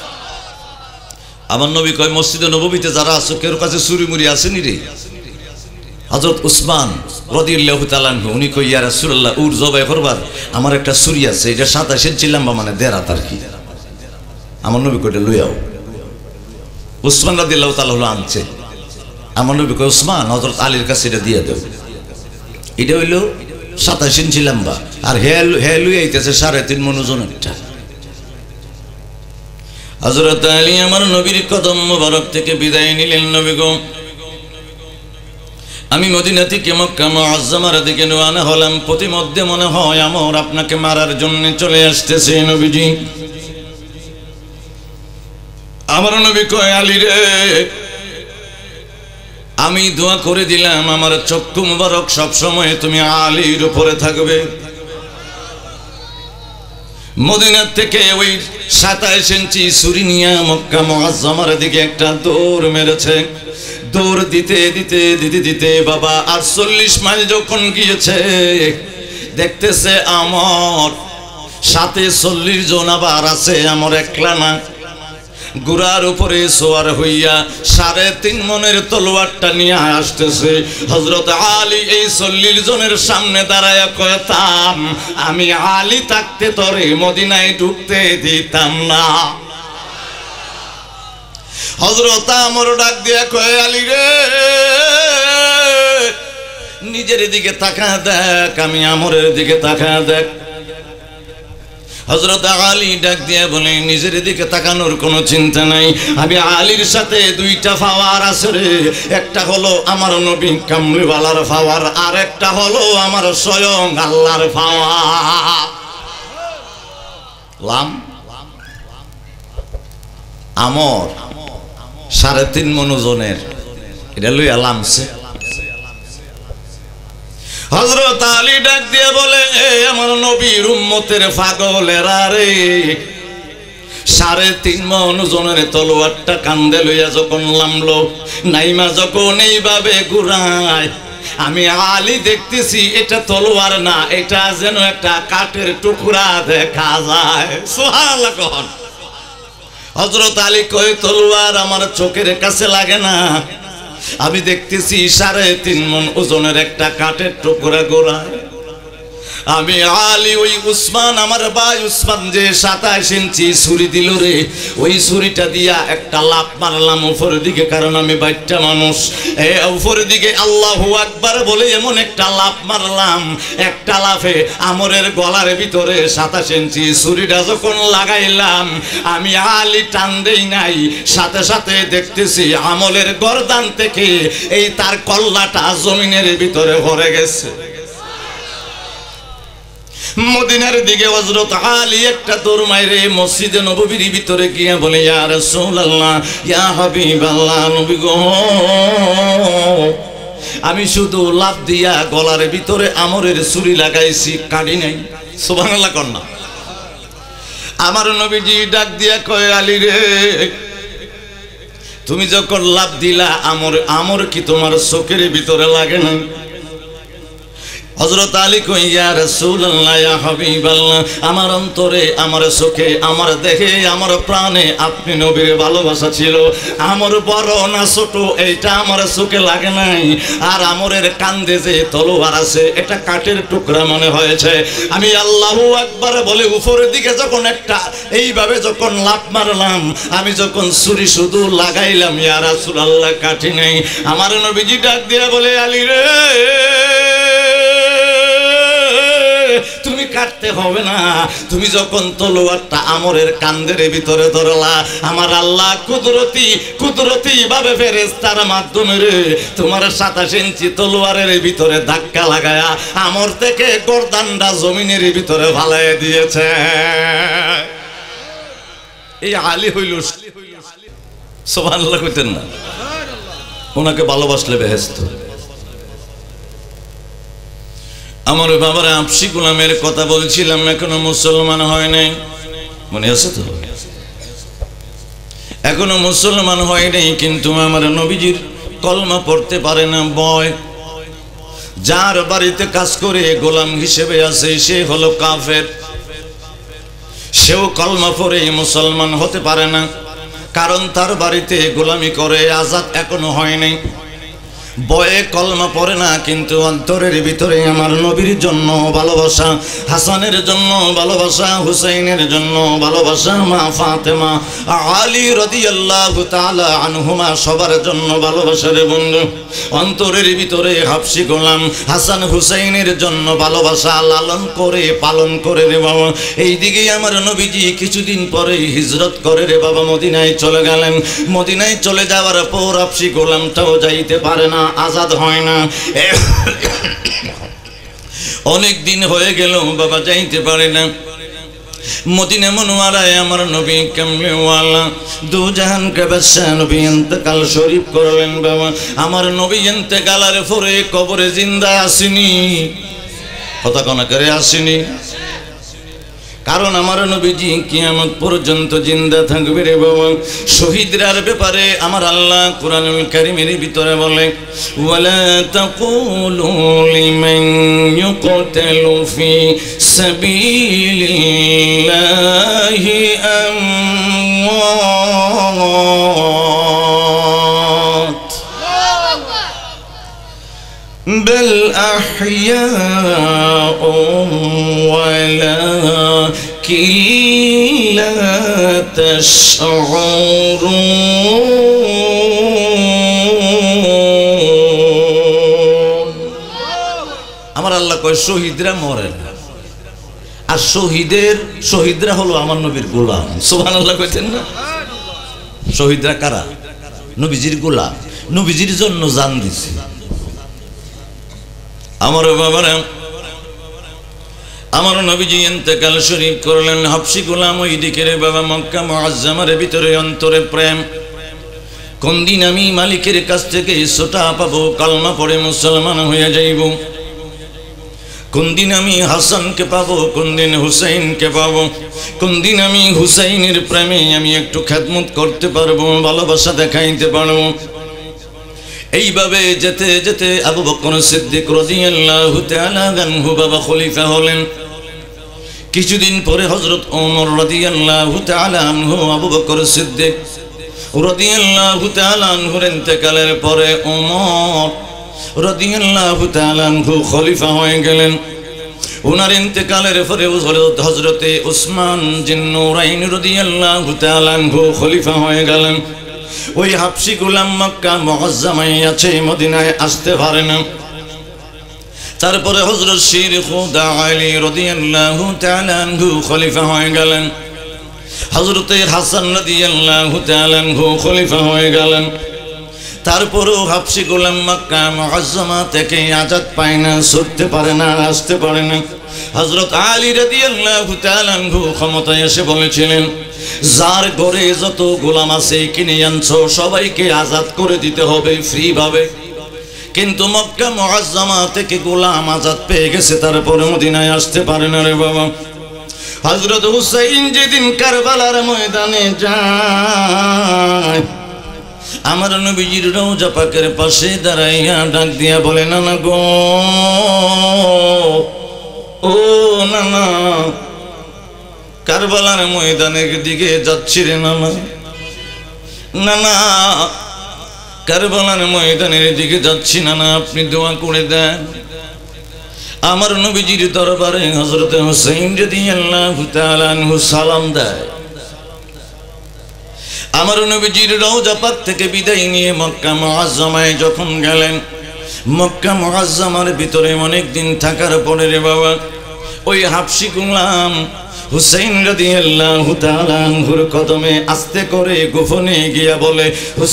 আমার নবী কয় মসজিদে নববীতে যারা আছো কেউ কাছে ছুরি মুড়ি আসেনি রে? হযরত উসমান রাদিয়াল্লাহু তাআলা আনহু উনি কই ইয়া রাসূলুল্লাহ, উর জবাই করবার আমার একটা ছুরি আছে, এটা সাতাশ ইঞ্চি লম্বা, মানে দেড় হাত আর কি। আমার নবী কইটা লইয়াও। উসমান রাদিয়াল্লাহু তাআলা হলো আনছে। আমার নবী কয় উসমান হযরত আলীর কাছে এটা দিয়ে দাও, এটা হইলো সাতাশ ইঞ্চি লম্বা, আর হে হে লুই আইতেছে সাড়ে তিন মণ ওজনেরটা। হযরত আলী আমার নবীর কদম মোবারক থেকে বিদায় নিলেন। নবী গো আমি মদিনা থেকে মক্কা মুআজ্জামার দিকে রওনা হলাম, প্রতিমধ্যে মনে হয় আমর আপনাকে মারার জন্য চলে আসতেছে। নবীজি আমার নবী কয় আলী রে, আমি দোয়া করে দিলাম আমার চক্ষু মুবারক সব সময় তুমি আলীর উপরে থাকবে। মদিনা থেকে ওই সাতাশ ইঞ্চি ছুরি নিয়ে মক্কা মুআজ্জামার দিকে একটা দৌড় মেরেছে। দৌড় দিতে দিতে দিতে দিতে বাবা আটচল্লিশ মাইল যখন গিয়েছে, দেখতেছে আমর সাথে চল্লিশ জন আবার আছে, আমর একলা না। গুড়ার উপরে সোয়ার হইয়া সাড়ে তিন মণের তলোয়ারটা নিয়ে আসতেছে। হযরত আলী এই চল্লিশ জনের সামনে দাঁড়ায় কয়তাম, আমি আলী থাকতে তোরে মদিনায় ঢুকতে দিতাম না। হযরত আমর ডাক দিয়া কয় আলী রে, নিজের দিকে তাকা দেখ, আমি আমরের দিকে তাকা দেখ। হযরত আলী ডাক দিয়া বলে নিজের দিকে তাকানোর কোনো চিন্তা নাই, আমি আলীর সাথে দুইটা পাওয়ার আছে রে, একটা হলো আমার নবী কামলিওয়ালার পাওয়ার, আর একটা হলো আমার স্বয়ং আল্লাহর পাওয়ার। লাম আমর সাড়ে তিন মণ ওজনের, এটা লইয়া লামছে। হযরত আলী ডাক দিয়ে বলে আমার নবীর উম্মতের পাগলেরা রে, সাড়ে তিন মণ ওজনের তলোয়ারটা কান্দে লইয়া যখন লামলো, নাইমা যখন এইভাবে ঘুরায়, আমি আলী দেখতেছি এটা তলোয়ার না, এটা যেন একটা কাঠের টুকরা দেখা যায়। সুবহানাল্লাহ কন। হযরত আলী কয় তলোয়ার আমার চোখের কাছে লাগে না, আমি দেখতেছি সাড়ে তিন মণ ওজনের একটা কাঠের টুকরা গোড়ায় আমি আলী ওই উসমান আমার ভাই উসমান যে সাতাশ ইঞ্চি ছুরি দিল রে, ওই ছুরিটা দিয়া একটা লাফ মারলাম উপরের দিকে, কারণ আমি বাচ্চা মানুষ। এ উপরের দিকে আল্লাহু আকবার বলে এমন একটা লাফ মারলাম, একটা লাফে আমরের গলার ভিতরে সাতাশ ইঞ্চি ছুরিটা যখন লাগাইলাম, আমি আলী টান দেই নাই, সাথে সাথে দেখতেছি আমলের গর্দান থেকে এই তার কল্লাটা জমিনের ভিতরে ভরে গেছে। মদিনার দিকে হযরত আলী একটা দৌড় মাইরে মসজিদে নববীর ভিতরে গিয়ে বলে, ইয়া রাসূলুল্লাহ, ইয়া হাবিবাল্লাহ, নবী গো, আমি শুধু লাফ দিয়া গলার ভিতরে আমরের ছুরি লাগাইছি, কাটি নাই। সুবহানাল্লাহ কন্যা। আমার নবীজি ডাক দিয়া কয়, আলী রে, তুমি যখন লাফ দিলা আমর আমর কি তোমার চোখের ভিতরে লাগে না? হযরত আলী কই, ইয়া রাসূলুল্লাহ, ইয়া হাবিবাল্লাহ, আমার অন্তরে, আমার চোখে, আমার দেহে, আমার প্রাণে আপনি নবীর ভালোবাসা ছিল। আমার বড় না ছোট এইটা আমার চোখে লাগে নাই, আর আমরের কান্দে যে তলোয়ার আছে এটা কাঠের টুকরা মনে হয়েছে। আমি আল্লাহু আকবার বলে উপরের দিকে যখন একটা এইভাবে যখন লাফ মারলাম, আমি যখন ছুরি শুধু লাগাইলাম, ইয়া রাসূলুল্লাহ, কাঠি নেই। আমার নবীজি ডাক দিয়ে বলে, আলী রে, তুমি কাটতে হবে না, তুমি যখন তলোয়ারটা আমরের কান্দের ভিতরে ধরলা, আমার আল্লাহ কুদরতি কুদরতি ভাবে ফেরেশতার মাধ্যমে রে তোমার সাতাশ ইঞ্চি তলোয়ারের ভিতরে ধাক্কা লাগায়া আমর থেকে গর্দানটা জমিনের ভিতরে ফালাই দিয়েছে। এই আলী হইল, সুবহানাল্লাহ কইতেন না? ওনাকে ভালোবাসলে বেহেশত। আমার বাবার আফসি গোলামের কথা বলছিলাম, এখনো মুসলমান হয় নাই, মনে আছে তো? এখনো মুসলমান হয় নাই, কিন্তু আমার নবীজির কলমা পড়তে পারে না, বয়। যার বাড়িতে কাজ করে গোলাম হিসেবে আছে সে হলো কাফের, সেও কলমা পড়ে মুসলমান হতে পারে না, কারণ তার বাড়িতে গোলামি করে, আজাদ এখনো হয় নাই, বয়ে কলমা পড়ে না, কিন্তু অন্তরের ভিতরে আমার নবীর জন্য ভালোবাসা, হাসানের জন্য ভালোবাসা, হুসাইনের জন্য ভালোবাসা, মা ফাতেমা, আলী রাদিয়াল্লাহু তাআলা আনহুমা সবার জন্য ভালোবাসা রে বন্ধু। অন্তরের ভিতরে হাফসি গোলাম হাসান হুসাইনের জন্য ভালোবাসা লালন করে পালন করে রে বাবা। এইদিকে আমার নবীজি কিছুদিন পরে হিজরত করে রে বাবা, মদিনায় চলে গেলেন। মদিনায় চলে যাওয়ার পর হাফসি গোলামটাও যাইতে পারে না, আজাদ হয় না। অনেক দিন হয়ে গেল বাবা, যাইতে পারে না। মদিনা মুনওয়ারায় আমার নবী কামলিওয়ালা দু জাহান কে বাদশা নবী ইন্তেকাল শরীফ করলেন বাবা। আমার নবী ইন্তেকালের পরে কবরে জিন্দা আসেনি, কথা কোনা করে আসেনি, কারণ আমার নবীজি কিয়ামত পর্যন্ত জিন্দা থাকবে রে বাবা। শহীদরার ব্যাপারে আমার আল্লাহ কুরআনুল কারীমের ভিতরে বলে, ওয়ালা তাকুলু লিমান ইউকতালু ফি সাবিলিল্লাহি আমওয়াত বাল আহইয়াউম ওয়ালাকিন লা তাশউরুন। আমার আল্লাহ কয় শহীদরা মরে না, আর শহীদের শহীদরা হলো আমার নবীর গোলাম। সুবহানাল্লাহ কইতেন না? শহীদরা কারা? নবীজির গোলাম, নবীজির জন্য জান দিছে। আমার বাবারা, আমার নবীজি ইন্তেকাল শরীফ করলেন। হাফসি গোলাম ওই দিকে রে বাবা মক্কা মুআজ্জামার ভিতরে অন্তরে প্রেম। কোন দিন আমি মালিকের কাছ থেকে সোটা পাবো, কালমা পড়ে মুসলমান হয়ে যাইব, কোন দিন আমি হাসানকে পাবো, কোন দিন হুসাইনকে পাবো, কোন দিন আমি হুসাইনের প্রেমে আমি একটু খেদমত করতে পারবো, ভালোবাসা দেখাইতে পারবো। এইভাবে যেতে যেতে আবু বকর সিদ্দিক রাদিয়াল্লাহু তাআলা আনহু বাবা খলিফা হলেন। কিছুদিন পরে হযরত ওমর রাদিয়াল্লাহু তাআলা আনহু আবু বকর সিদ্দিক রাদিয়াল্লাহু তাআলা আনহুর ইন্তেকালের পরে ওমর রাদিয়াল্লাহু তাআলা আনহু খলিফা হয়ে গেলেন। ওনার ইন্তেকালের পরে হযরতে উসমান জিন্নুরাইন রাদিয়াল্লাহু তাআলা আনহু খলিফা হয়ে গেলেন। ওই হাবশী গোলাম মক্কা মুআজ্জামায় আছে, মদিনায় আসতে পারে না। তারপরে হযরত শির খুদা আলী রাদিয়াল্লাহু তাআলা আনহু খলিফা হয়ে গেলেন। হযরতে হাসান রাদিয়াল্লাহু তাআলা আনহু খলিফা হয়ে গেলেন। তারপরেও হাবশী গোলাম মক্কা মুআজ্জামা থেকে আজাদ পায় না, ছুটতে পারে না, আসতে পারে না। হযরত আলী রাদিয়াল্লাহু তাআলা আনহু ক্ষমতায় এসে বলেছিলেন, যার ঘরে যত গোলাম আছে কিনে আনছো সবাইকে আজাদ করে দিতে হবে ফ্রি ভাবে। কিন্তু মক্কা মুআজ্জামা থেকে গোলাম আজাদ পেয়ে গেছে, তারপরে মদিনায় আসতে পারে না রে বাবা। হযরত হুসাইন যেদিন কারবালার ময়দানে যায়, আমার নবীজির রওজা পাকের পাশে দাঁড়াইয়া ডাক দিয়া বলে, নানা গো, ও নানা, কারবালার ময়দানের দিকে যাচ্ছি রে নানা, নানা কারবালার ময়দানের দিকে যাচ্ছি নানা, আপনি দোয়া করে দেন। আমার নবীজির দরবারে হযরত হুসাইন রাদিয়াল্লাহু তাআলা আনহু সালাম দেয়। আমার নবীজির রওজা পাক থেকে বিদায় নিয়ে মক্কা মুআজ্জামায় যখন গেলেন, মক্কা মুআজ্জামার ভিতরে অনেক দিন থাকার পরে রে বাবা, ওই হাবশী গোলাম হুসাইন রাদিয়াল্লাহু তাআলা আনহুর কদমে আস্তে করে গোপনে গিয়া বলে,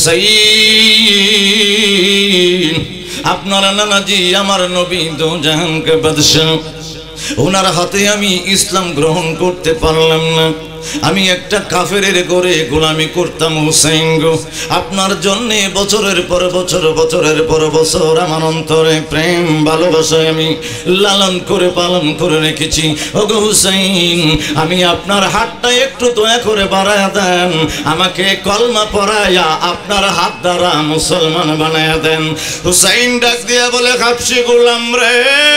হুসাইন, আপনার নানাজি আমার নবী দো জাহান কে বাদশা, ওনার হাতে আমি ইসলাম গ্রহণ করতে পারলাম না। আমি একটা কাফেরের ঘরে গোলামি করতাম হুসাইন গো। আপনার জন্যে বছরের পর বছর বছরের পর বছর আমার অন্তরে প্রেম ভালোবাসায় আমি লালন করে পালন করে রেখেছি। ওগো হুসাইন, আমি আপনার হাতটা একটু দয়া করে বাড়ায়া দেন, আমাকে কলমা পড়ায়া আপনার হাত দ্বারা মুসলমান বানায়া দেন। হুসাইন ডাক দিয়া বলে, হাবশী গোলাম রে,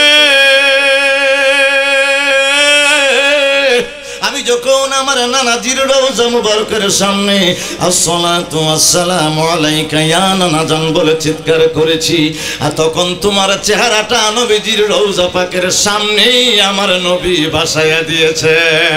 আমি যখন আমার নানাজির রওজা মুবারকের সামনে আসসালাতু ওয়াসসালামু আলাইকা ইয়া নানাজান বলে চিৎকার করেছি, আর তখন তোমার চেহারাটা নবীজির রওজা পাকের সামনেই আমার নবী ভাসাইয়া দিয়েছে।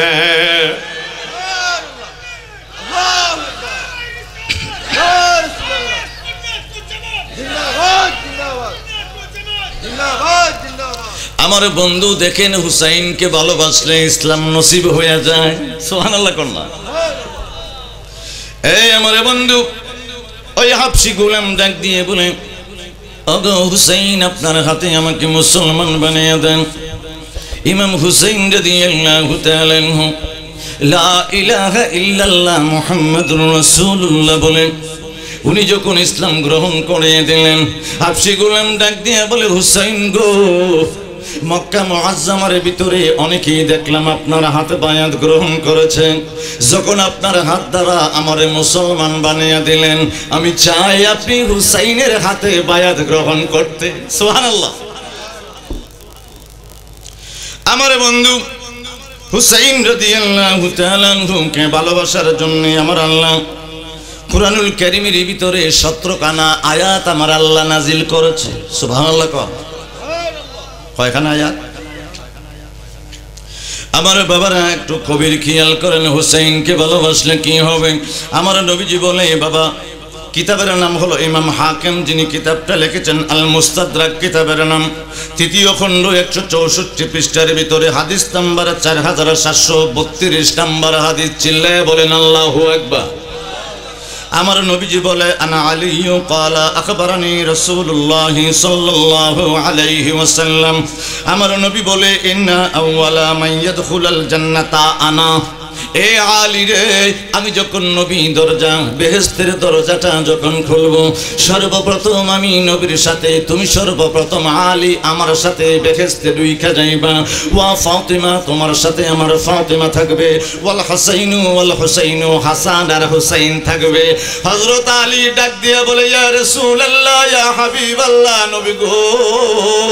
আমার বন্ধু দেখেন, হুসাইনকে ভালোবাসলে ইসলাম নসিব হয়ে যায়। সুবহানাল্লাহ কন্যা। এই আমার বন্ধু, ওই হাবশী গোলাম ডাক দিয়ে বলে, ওগো হুসাইন, আপনার হাতে আমাকে মুসলমান বানিয়ে দেন। ইমাম হুসাইন রাদিয়াল্লাহু তাআলা আনহু লা ইলাহা ইল্লাল্লাহ মুহাম্মাদুর রাসূলুল্লাহ বলেন উনি যখন ইসলাম গ্রহণ করে দিলেন, হাবশী গোলাম ডাক দিয়ে বলে, হুসাইন গো, মক্কা মুআজ্জামার ভিতরে অনেকেই দেখলাম আপনার হাতে বায়াত গ্রহণ করেছেন। যখন আপনার হাত দ্বারা আমারে মুসলমান বানিয়ে দিলেন, আমি চাই আপনি হুসাইনের হাতে বায়াত গ্রহণ করতে। সুবহানাল্লাহ। আমার বন্ধু হুসাইন রাদিয়াল্লাহু তাআলা আনহুকে ভালোবাসার জন্য আমার আল্লাহ কুরআনুল কারীমের ভিতরে সতেরো খানা আয়াত আমার আল্লাহ নাজিল করেছে। সুবহানাল্লাহ। কয়খানা আয়াত? আমার বাবারা একটু কবির খেয়াল করেন, হুসাইনকে ভালোবাসলে কি হবে। আমার নবীজি বলে, বাবা, কিতাবের নাম হলো ইমাম হাকিম, যিনি কিতাবটা লিখেছেন আল মুস্তাদরাক কিতাবের নাম, তৃতীয় খণ্ড একশো চৌষট্টি পৃষ্ঠার ভিতরে হাদিস নাম্বার চার হাজার সাতশো বত্রিশ নাম্বার হাদিস। চিল্লায় বলেন আল্লাহু আকবার। আমার নবীজি বলে, আনা আলিয়্যু ক্বালা আখবারানি রাসূলুল্লাহ সাল্লাল্লাহু আলাইহি ওয়াসাল্লাম। আমার নবী বলে, ইন্না আউওয়ালা মান ইয়াদখুলুল জান্নাতা আনা। এ আলী রে, আমি যখন নবী দরজা বেহেশতের দরজাটা যখন খুলব, সর্বপ্রথম আমি নবীর সাথে, তুমি সর্বপ্রথম আলী আমার সাথে বেহেশতে ঢুইকা যাইবা। ওয়া ফাতিমা, তোমার সাথে আমার ফাতিমা থাকবে। ওয়াল হুসাইনু ওয়াল হুসাইনু, হাসান আর হুসাইন থাকবে। হযরত আলী ডাক দিয়ে বলে, ইয়া রাসূলুল্লাহ, ইয়া হাবিবাল্লাহ, নবী গো,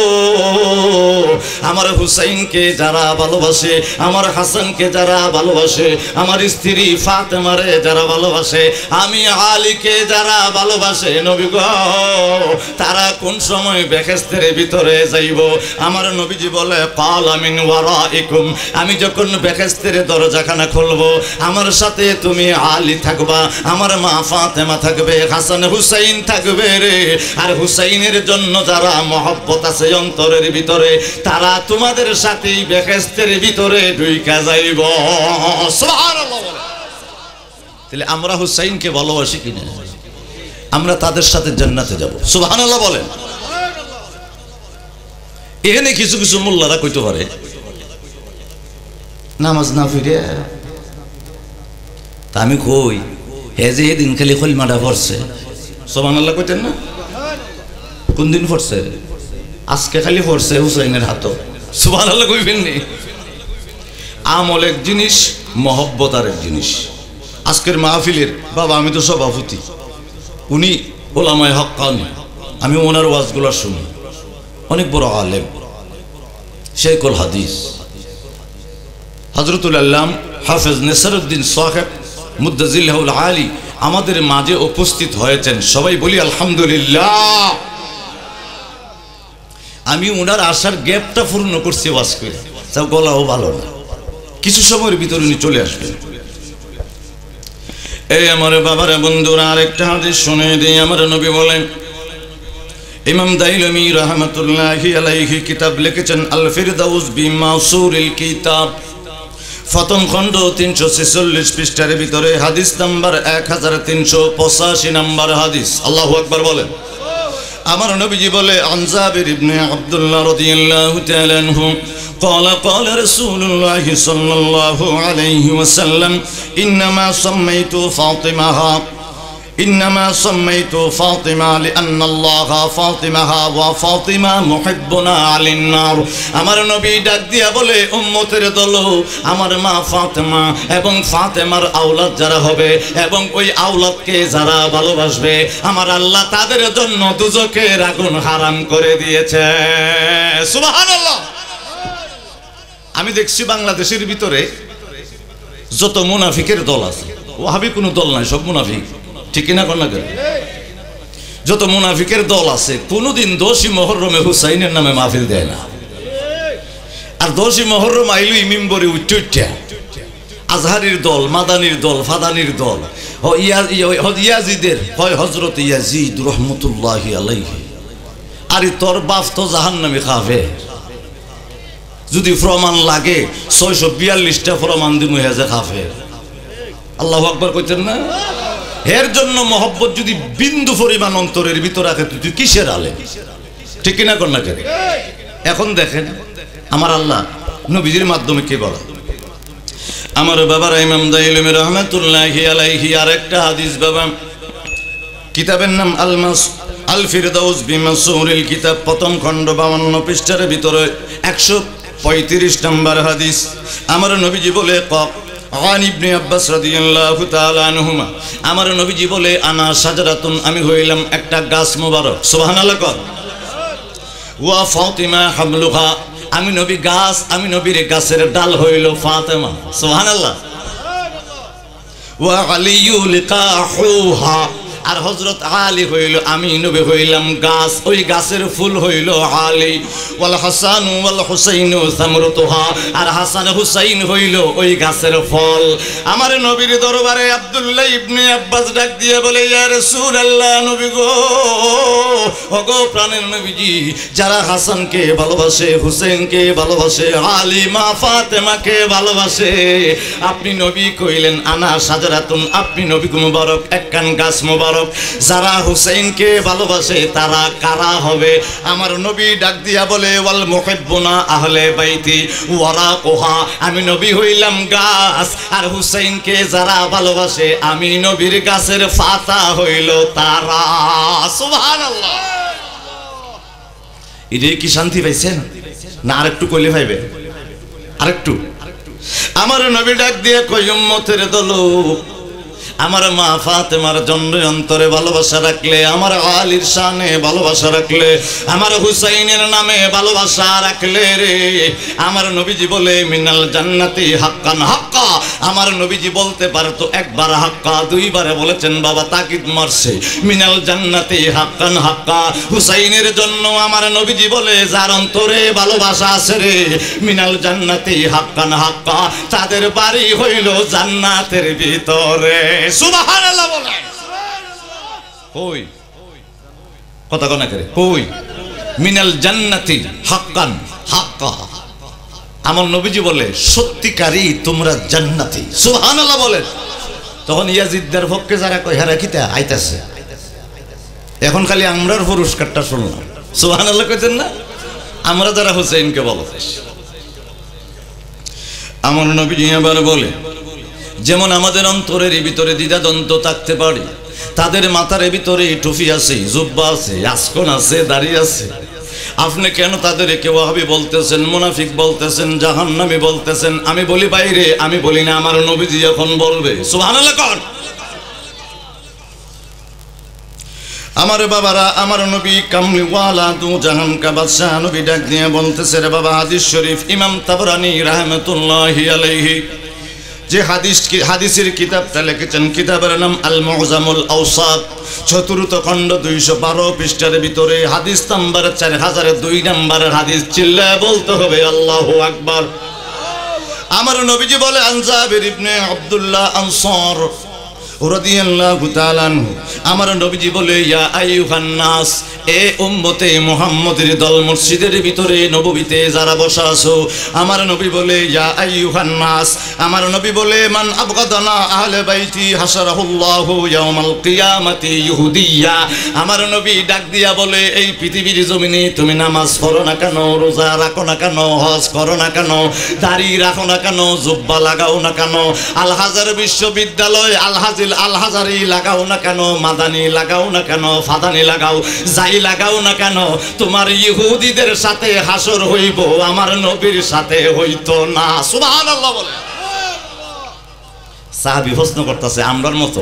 আমার হুসাইনকে যারা ভালোবাসে, আমার হাসানকে যারা ভালোবাসে, ভালোবাসে, আমার স্ত্রী ফাতেমারে যারা ভালোবাসে, আমি আলীকে যারা ভালোবাসে নবী গো তারা কোন সময় বেহেশতের ভিতরে যাইব? আমার নবীজি বলে কাল আমিন ওয়ারাইকুম, আমি যখন বেহেশতের দরজাখানা খুলবো আমার সাথে তুমি আলী থাকবা, আমার মা ফাতেমা থাকবে, হাসান হুসাইন থাকবে রে। আর হুসাইনের জন্য যারা মহব্বত আছে অন্তরের ভিতরে তারা তোমাদের সাথেই বেহেশতের ভিতরে ঢুইকা যাইব। সুবহানাল্লাহ। তাহলে আমরা হুসাইনকে ভালোবাসি কিনা? আমরা তাদের সাথে জান্নাতে যাব। সুবহানাল্লাহ বলেন। এখানে কিছু কিছু মোল্লারা কইতে পারে নামাজ না ফিরে, তা আমি কই হে যে এদিন খালি কলমাটা পড়ছে, সুবহানাল্লাহ কইতেন না? কোন দিন পড়ছে? আজকে খালি পড়ছে হুসাইনের হাতও। সুবহানাল্লাহ কইবেন নি? আমল এক জিনিস, মহব্বত আর এক জিনিস। আজকের মাহফিলের বাবা আমি তো সভাপতি, উনি ওলামায়ে হক্কানি, আমি ওনার ওয়াজগুলো শুনি, অনেক বড় আলেম, শেখুল হাদিস হযরতুল আল্লাম হাফেজ নেসারউদ্দিন সাহেব মুদ্দাজিল্লাহুল আলী আমাদের মাঝে উপস্থিত হয়েছেন। সবাই বলি আলহামদুলিল্লাহ। আমি ওনার আসার গ্যাপটা পূর্ণ করছি ওয়াজ করে, তাও গলাও ভালো না, কিছু সময়ের ভিতরে উনি চলে আসবেন। এই আমার বাবার বন্ধুরা আরেকটা হাদিস শুনে দিই। আমার নবী বলেন, ইমাম দাইলামি রাহমাতুল্লাহি আলাইহি কিতাব লিখেছেন আল ফিরদাউস বিমাসুরিল কিতাব, প্রথম খণ্ড তিনশো ছেচল্লিশ পৃষ্ঠার ভিতরে হাদিস নাম্বার এক হাজার তিনশো পঁচাশি নাম্বার হাদিস। আল্লাহু আকবার বলেন। আমার নবীজি বলে আন জাবির ইবনে আব্দুল্লাহ রাদিয়াল্লাহু তাআলা আনহু قال قال رسول الله صلى الله عليه وسلم إنما سميت فاطمة إنما سميت فاطمة لأن الله فاطمها وفاطمة محبنا على النار। আমার নবী ডাক দিয়া বলে উম্মতের দল, আমার মা ফাতেমা এবং ফাতেমার আওলাদ যারা হবে এবং ওই আওলাদকে যারা ভালোবাসবে আমার আল্লাহ তাদের জন্য দুজকের আগুন হারাম করে দিয়েছে। সুবহানাল্লাহ। আমি দেখছি বাংলাদেশের ভিতরে যত মুনাফিকের দল আছে, ওয়াহাবি কোনো দল নাই, সব মুনাফিক, ঠিক কিনা কন্যা করে? যত মুনাফিকের দল আছে কোনোদিন দোষী মুহররমে হুসাইনের নামে মাহফিল দেয় না। আর দোষী মুহররম আইলু মিম্বরে উঠতে উঠতে আজহারির দল, মাদানির দল, ফাদানির দল, ইয়াজিদের হয় হযরত ইয়াজিদ রাহমাতুল্লাহি আলাইহি। আরে তোর বাপ তো জাহান্নামী কাফের, যদি প্রমাণ লাগে ছয়শো বিয়াল্লিশটা প্রমাণ দিমু হেজে কাফের। আল্লাহু আকবার কইতেন না? এর জন্য মহব্বত যদি বিন্দু পরিমাণ অন্তরের ভিতর রাখে তুই কিসের আলেম, ঠিক কিনা কন্যা করে? এখন দেখেন আমার আল্লাহ নবীজির মাধ্যমে কে বলা। আমার বাবার ইমাম দাইলামি রাহমাতুল্লাহি আলাইহি আরেকটা হাদিস, বাবা কিতাবের নাম আলমাস আল ফিরদাউস বিমাসুরিল কিতাব, প্রথম খণ্ড বাউন্ন পৃষ্ঠার ভিতরে একশো পঁয়ত্রিশ নম্বর হাদিস। আমার নবীজি বলে আন ইবনে আব্বাস রাদিয়াল্লাহু তাআলা আনহুমা, আমার নবীজি বলে আনা শাজারাতুন, আমি হইলাম একটা গাছ মোবারক। সুবহানাল্লাহ। ওয়া ফাতিমা হামলুহা, আমি নবী গাছ, আমি নবীর গাছের ডাল হইল ফাতেমা। সুবহানাল্লাহ। ওয়া আলিয়ু লিকাহুহা, আর হযরত আলী হইল, আমি নবী হইলাম গাছ, ওই গাছের ফুল হইল আলী। ওয়াল হাসান ওয়াল হুসাইন সামরতুহা, আর হাসান হুসাইন হইল ওই গাছের ফল। আমার নবীর দরবারে আব্দুল্লাহ ইবনে আব্বাস ডাক দিয়ে বলে, ইয়া রাসূলুল্লাহ, নবী গো, ওগো প্রাণের নবীজি, যারা হাসানকে ভালোবাসে, হুসেনকে ভালোবাসে, আলী মা ফাতেমাকে ভালোবাসে, আপনি নবী কইলেন আনা শাজারাতুন, আপনি নবী মুবারক একখান গাছ মুবারক। যারা হুসাইনকে ভালোবাসে তারা কারা হবে? আমার নবী ডাক দিয়া বলে, ওয়াল মুহিব্বুনা আহলে বাইতি ওয়ারাকুহা, আমি নবী হইলাম গাছ, আর হুসাইনকে যারা ভালোবাসে আমি নবীর গাছের পাতা হইল তারা। সুবহানাল্লাহ। এটাই কি শান্তি পাইছেন না আরেকটু কইলে পাইবে? আরেকটু। আমার নবী ডাক দিয়ে কই উম্মতের দল, আমার মা ফাতেমার জন্য অন্তরে ভালোবাসা রাখলে, আমার আলীর শানে ভালোবাসা রাখলে, আমার হুসাইনের নামে ভালোবাসা রাখলে রে, আমার নবীজি বলে মিনাল জান্নাতি হাক্কান হাক্কা। আমার নবীজি বলতে পারতো একবার হাক্কা, দুইবারে বলেছেন বাবা তাকিদ মারছে, মিনাল জান্নাতি হাক্কান হাক্কা। হুসাইনের জন্য আমার নবীজি বলে যার অন্তরে ভালোবাসা আছে রে, মিনাল জান্নাতি হাক্কান হাক্কা, তাদের বাড়ি হইল জান্নাতের ভিতরে। সুবহানাল্লাহ বলে কই কথা কোনা করে কই মিনাল জান্নাতি হাক্কান হাক্কা। আমার নবীজি বলে সত্যিকারই তোমরা জান্নাতি। সুবহানাল্লাহ বলেন। তখন ইয়াজিদদের পক্ষে যারা কয় হেরা কিতা আইতাছে, এখন খালি আমরার পুরস্কারটা শুনলাম। সুবহানাল্লাহ কইতেন না? আমরা যারা হুসাইনকে বলতেছি, আমার নবীজি আবার বলে যেমন আমাদের অন্তরের ভিতরে দ্বিধাদ্বন্দ্ব থাকতে পারে, তাদের মাথার ভিতরে টুপি আছে, জুব্বা আছে, আসকন আছে, দাড়ি আছে, আপনি কেন তাদেরকে ওয়াহাবি বলতেছেন, মুনাফিক বলতেছেন, জাহান্নামী বলতেছেন? আমি বলি বাইরে, আমি বলি না, আমার নবীজি এখন বলবে। সুবহানাল্লাহ কোন আমার বাবারা, আমার নবী কামলি ওয়ালা দু জাহান কা বাদশা নবী ডাক দিয়ে বলতেছে রে বাবা, হাদিস শরীফ ইমাম তাবরানী রাহমাতুল্লাহি আলাইহি যে হাদিস হাদিসের কিতাবটা লিখেছেন, কিতাবের নাম আল মুজামুল আওসাত, চতুর্থ খণ্ড দুইশো বারো পৃষ্ঠার ভিতরে হাদিস নাম্বার চার হাজার দুই নম্বরের হাদিস। চিল্লায় বলতে হবে আল্লাহু আকবার। আমার নবীজি বলে আন জাবির ইবনে আব্দুল্লাহ আনসার রাদিয়াল্লাহু তাআলা আনহু, আমার নবীজি বলে ইয়া আইয়ুহান নাস, এ উম্মতে মুহাম্মদের দল, মসজিদের ভিতরে নববীতে যারা বসা আছো, আমার নবী বলে ইয়া আইয়ুহান নাস, আমার নবী বলে মান আবগাদানা আহলে বাইতি হাসারাহুল্লাহু ইয়াউমাল কিয়ামাতি ইহুদিয়া। আমার নবী ডাক দিয়া বলে এই পৃথিবীর জমিনে তুমি নামাজ পড়ো না কেন, রোজা রাখো না কেন, হজ করো না কেন, দাড়ি রাখো না কেন, জুব্বা লাগাও না কেন, আল হাজার বিশ্ববিদ্যালয় আল হাজিল আল হাজারি লাগাও না কেন, মাদানি লাগাও না কেন, ফাদানি লাগাও, যাই লাগাও না কেন, তোমার ইহুদিদের সাথে হাসর হইব, আমার নবীর সাথে হইতো না। সুবহানাল্লাহ বলে। সাহাবী প্রশ্ন করতেছে আমরার মতো,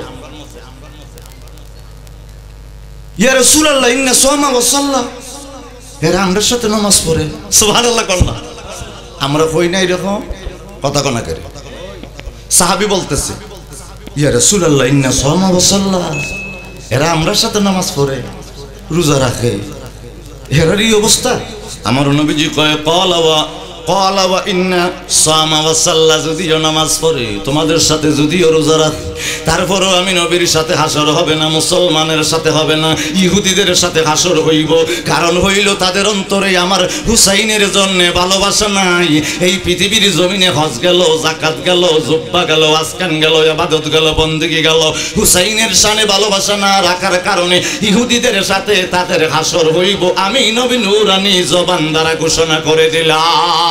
ইয়া রাসূলুল্লাহ ইন্না সাওমা ওয়া সাল্লা, এরা আমরার সাথে নামাজ পড়ে। সুবহানাল্লাহ করলা, আমরা কই না এরকম কথা কোনা করে। সাহাবী বলতেছে ইয়া রাসূলুল্লাহ ইন্না সাওমা ওয়া সাল্লা, এরা আমরার সাথে নামাজ পড়ে, রোজা রাখে, এরারই অবস্থা। আমার নবীজি কয় ক্বালা ওয়া ক্বালা ওয়া ইন্না সাওমা ওয়া সাল্লা, যদিও নামাজ পড়ে, তোমাদের সাথে যদিও রোজা রাখে, তারপরও আমি নবীর সাথে হাসর হবে না, মুসলমানের সাথে হবে না, ইহুদিদের সাথে হাসর হইব। কারণ হইল তাদের অন্তরে আমার হুসাইনের জন্য ভালোবাসা নাই। এই পৃথিবীর জমিনে হজ গেল, যাকাত গেল, জুব্বা গেল, আজকান গেল, ইবাদত গেল, বন্দেগী গেল, হুসাইনের শানে ভালোবাসা না রাখার কারণে ইহুদিদের সাথে তাদের হাসর হইব। আমি নবী নূরানী জবান দ্বারা ঘোষণা করে দিলাম।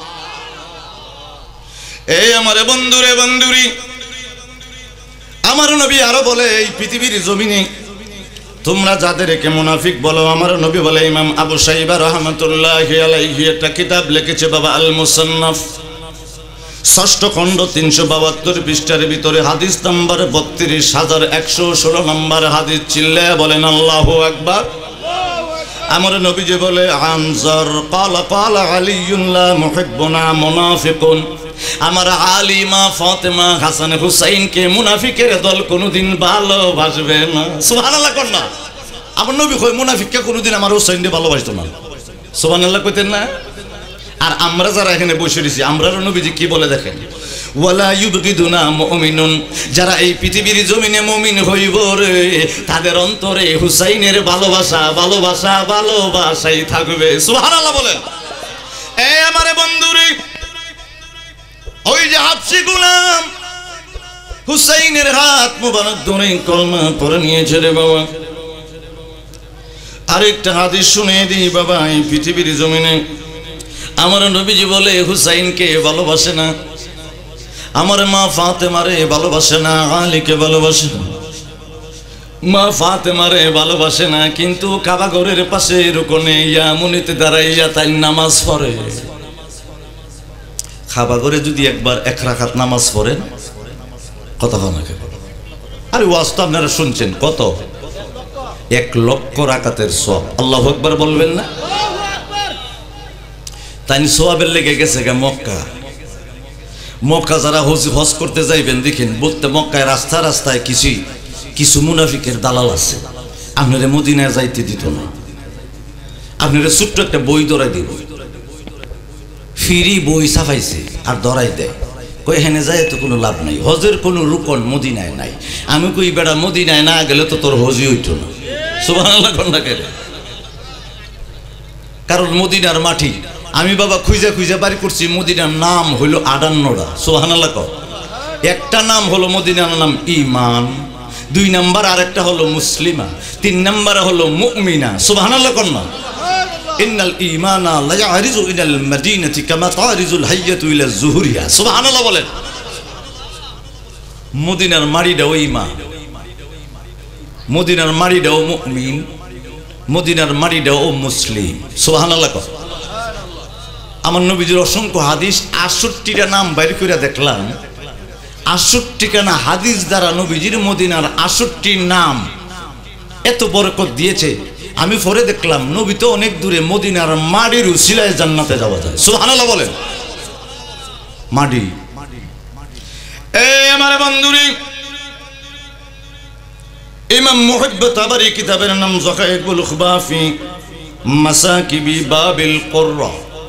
এই আমার বন্ধুরে বন্ধুরি, আমার নবী আরো বলে এই পৃথিবীর জমিনে তোমরা যাদেরকে মুনাফিক বলো, আমার নবী বলে, ইমাম আবু সাইবা রাহমাতুল্লাহি আলাইহি একটা কিতাব লিখেছে বাবা আল মুসান্নাফ, ষষ্ঠ খণ্ড তিনশো বাহাত্তর পৃষ্ঠার ভিতরে হাদিস নাম্বার বত্রিশ হাজার একশো ষোলো নম্বর হাদিস। চিল্লায়া বলেন আল্লাহু আকবার। আমার নবীজি বলে আনজার ক্বালা ক্বালা আলিয়ুন লা মুহিব্বুনা মুনাফিকুন, আমার আলিমা ফাতেমা হাসান হুসাইনকে মুনাফিকের দল কোনোদিন ভালোবাসবে না। সুবহানাল্লাহ কর না। আমার নবী কই মুনাফিককে কোনোদিন আমার হুসাইনকে ভালোবাসতো না। সুবহানাল্লাহ কইতেন না? আর আমরা যারা এখানে বসে রয়েছি, আমরাও নবীজি কি বলে দেখেন, ওয়ালা ইউবগিদুনা মুমিনুন, যারা এই পৃথিবীর জমিনে মুমিন হইব রে, তাদের অন্তরে হুসাইনের ভালোবাসা ভালোবাসা ভালোবাসাই থাকবে। সুবহানাল্লাহ বলেন। এই আমারে বন্ধুরে, ওই যে হাবশী গোলাম হুসাইনের হাত মুবারক ধরে কলমা পড়ে নিয়েছে রে বাবা। আরেকটা হাদিস শুনিয়ে দিই বাবা, এই পৃথিবীর জমিনে আমার নবীজি বলে হুসাইনকে ভালোবাসে না, আমার মা ফাতেমারে ভালোবাসে না, আলীকে ভালোবাসে না, মা ফাতেমারে ভালোবাসে না, কিন্তু কাবা ঘরের পাশে রুকনে ইয়ামুনিতে দাঁড়াইয়া তাই নামাজ পড়ে। কাবা ঘরে যদি একবার এক রাকাত নামাজ পড়েন, কথা হয় না, আরে ওয়াজ তো আপনারা শুনছেন, কত? এক লক্ষ রাকাতের সওয়াব। আল্লাহু আকবার বলবেন না? তাই সওয়াবের লেগে গেছে গা মক্কা। মক্কা যারা হজ হজ করতে যাইবেন দেখেন, বলতে মক্কায় রাস্তা রাস্তায় কিছু কিছু মুনাফিকের দালাল আছে, আপনারা মদিনায় যাইতে দিত না। আপনারা ছোট্ট একটা বই ধরাই দিব, ফিরি বই ছাপাইছে আর ধরাই দেয়, কই এখানে যায় তো কোনো লাভ নাই, হজের কোনো রুকন মদিনায় নাই। আমি কই বেড়া মদিনায় না গেলে তো তোর হজই হইতো না। সুবহানাল্লাহ কন্যা কেরে? কারণ মদিনার মাটি আমি বাবা খুঁজে খুঁজে বাড়ি করছি, মদিনার নাম হইল আটান্নটা। সুবহানাল্লাহ কর। একটা নাম হলো মদিনার নাম ঈমান, দুই নাম্বার আরেকটা হলো মুসলিমা, তিন নাম্বার হলো মুমিনা। সুবহানাল্লাহ কন্যা। ইন্নাল ঈমানা লা ইয়ারিজু ইলাল মাদিনাতি কামা তারিজুল হাইয়াতু ইলা যুহুরিয়া। সুবহানাল্লাহ বলেন। মদিনার মাটিটাও ঈমান, মদিনার মাটিটাও মুমিন, মদিনার মাটিটাও মুসলিম। সুবহানাল্লাহ কর। আমার নবীজির অসংখ্য হাদিস, আটষট্টিটা নাম বাইর করে দেখলাম। আটষট্টিটা না হাদিস দ্বারা নবীজির মদিনার আটষট্টি নাম এত বরকত দিয়েছে। আমি পরে দেখলাম নবী তো অনেক দূরে, মদিনার মাটির উসিলায় জান্নাতে যাওয়া যায়। সুবহানাল্লাহ বলেন। মাটি এ আমার বন্ধুরি, ইমাম মুহিব্ব তাবারি কিতাবের নাম যাকায়েতুল খুবাফি মাসাকিবি বাবিল কুররা,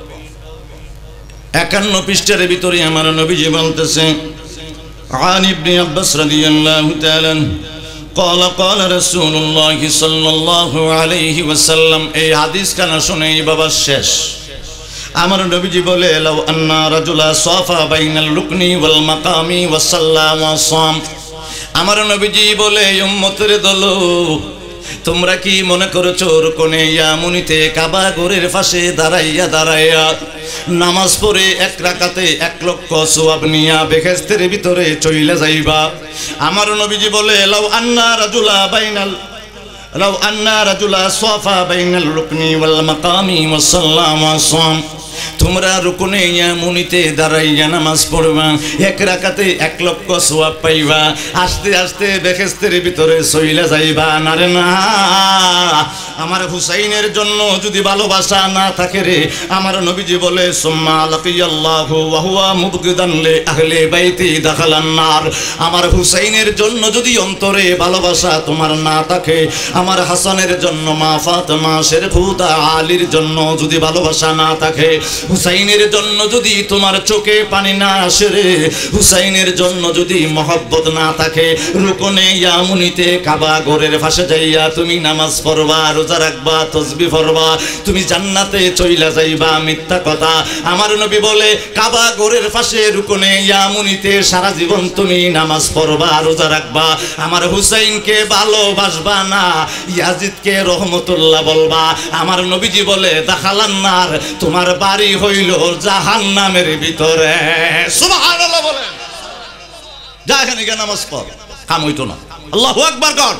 একান্ন পৃষ্ঠার ভিতরে আমার নবীজি বলতেছে, আন ইবনে আব্বাস রাদিয়াল্লাহু তাআলা قال قال رسول الله صلى الله عليه وسلم। এই হাদিস কানা শুনে বাবা শেষ। আমার নবীজি বলে, লাউ আন্না রাজুলা সাফা বাইনাল রুকনি ওয়াল মাকামি ওয়া সাল্লাম ওয়া সাম। আমার নবীজি বলে, উম্মতের দল, তোমরা কি মনে করেছো রুকনে ইয়ামুনিতে কাবা ঘরের পাশে দাঁড়াইয়া দাঁড়াইয়া নামাজ পড়ে এক রাকাতে এক লক্ষ সওয়াব নিয়া বেহেশতের ভিতরে চইলা যাইবা? আমার নবীজি বলে, লাউ আন্না রাজুলা বাইনাল লাউ আন্না রাজুলা সাফা বাইনাল রুকনি ওয়াল মাকামি ওয়া সাল্লাম ওয়া সাম। তোমরা রুকনে ইয়ামুনিতে দাঁড়াইয়া নামাজ পড়বা, এক রাকাতে এক লক্ষ সওয়াব পাইবা, আস্তে আস্তে বেহেশতের ভিতরে চইলা যাইবা। না রে না, আমার হুসাইনের জন্য যদি ভালোবাসা না থাকে রে, আমার নবীজি বলে, সুম্মা লাকিয়াল্লাহু ওয়া হুয়া মুবগিদান লি আহলি বাইতি দাখালান নার। আমার হুসাইনের জন্য যদি অন্তরে ভালোবাসা তোমার না থাকে, আমার হাসানের জন্য, মা ফাতেমা শেরফুদা আলীর জন্য যদি ভালোবাসা না থাকে, হুসাইনের জন্য যদি তোমার চোখে পানি না আসে রে, হুসাইনের জন্য যদি মহব্বত না থাকে, রুকনে ইয়ামুনিতে কাবা ঘরের পাশে যাইয়া তুমি নামাজ পড়বা, রোজা রাখবা, তাসবিহ পড়বা, তুমি জান্নাতে চইলা যাইবা। মিথ্যা কথা। আমার নবী বলে, কাবা ঘরের পাশে রুকনে ইয়ামুনিতে সারা জীবন তুমি নামাজ পড়বা, রোজা রাখবা, আমার হুসাইনকে ভালোবাসবা না, ইয়াজিদকে রহমতুল্লাহ বলবা। আমার নবীজি বলে, দাখালান নার, তোমার বাড়ি হইল জাহান্নামের ভিতরে। সুবহানাল্লাহ বলেন। যা এখানে গিয়ে নামাজ পড়, কাম হইতো না। আল্লাহু আকবার কর।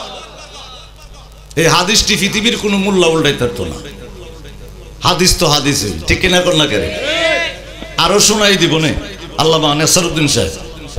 এই হাদিসটি পৃথিবীর কোনো মূল্য উল্টাইতে পারতো না। হাদিস তো হাদিসই, ঠিক কিনা কর না কেন? আরো শোনাই দিব নে আল্লামা নেসারউদ্দিন সাহেব।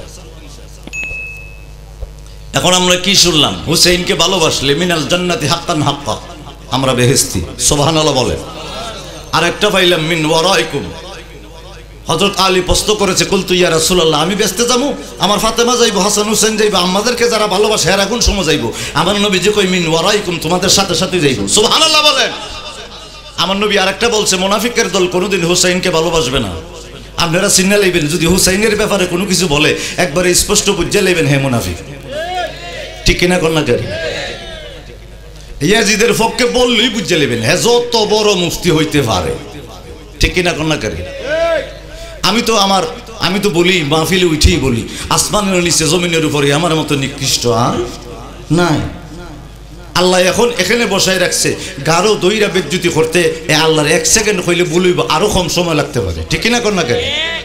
এখন আমরা কি শুনলাম? হুসাইনকে ভালোবাসলে মিনাল জান্নাতি হাক্কান হাক্কা, আমরা বেহেশতি। সুবহানাল্লাহ বলেন। আর একটা পাইলাম, মিন ওয়ারাইকুম। হযরত আলী প্রশ্ন করেছে, কুলতু ইয়া রাসূলুল্লাহ, আমি ব্যস্তে যাবো, আমার ফাতেমা যাইবো, হাসান হুসেন যাইবো, আমাদেরকে যারা ভালোবাসে এরা কোন সময় যাইবো? আমার নবীজি কই, মিন ওয়ারাইকুম, তোমাদের সাথে সাথে যাইবো। সুবহানাল্লাহ বলেন। আমার নবী আরেকটা বলছে, মুনাফিকের দল কোনোদিন হুসাইনকে ভালোবাসবে না। আপনারা চিন্না লইবেন, যদি হুসাইনের ব্যাপারে কোনো কিছু বলে একবারে স্পষ্ট বুঝে লইবেন, হে মুনাফিক। ঠিক কিনা কন্যা করি? ইয়াজিদের পক্ষে বললেই বুঝে লইবেন, হে যত বড় মুফতি হইতে পারে। ঠিক কিনা কন্যা করি? আমি তো আমার আমি তো বলি, মাহফিলে উঠেই বলি, আসমানের নিচে জমিনের উপরে আমার মতো নিকৃষ্ট আর নাই। আল্লাহ এখন এখানে বসায় রাখছে, গাঢ় দইরা বেজ্জুতি করতে এ আল্লাহর এক সেকেন্ড কইলে বলইব, আরো কম সময় লাগতে পারে। ঠিক কিনা কন্যা কেন?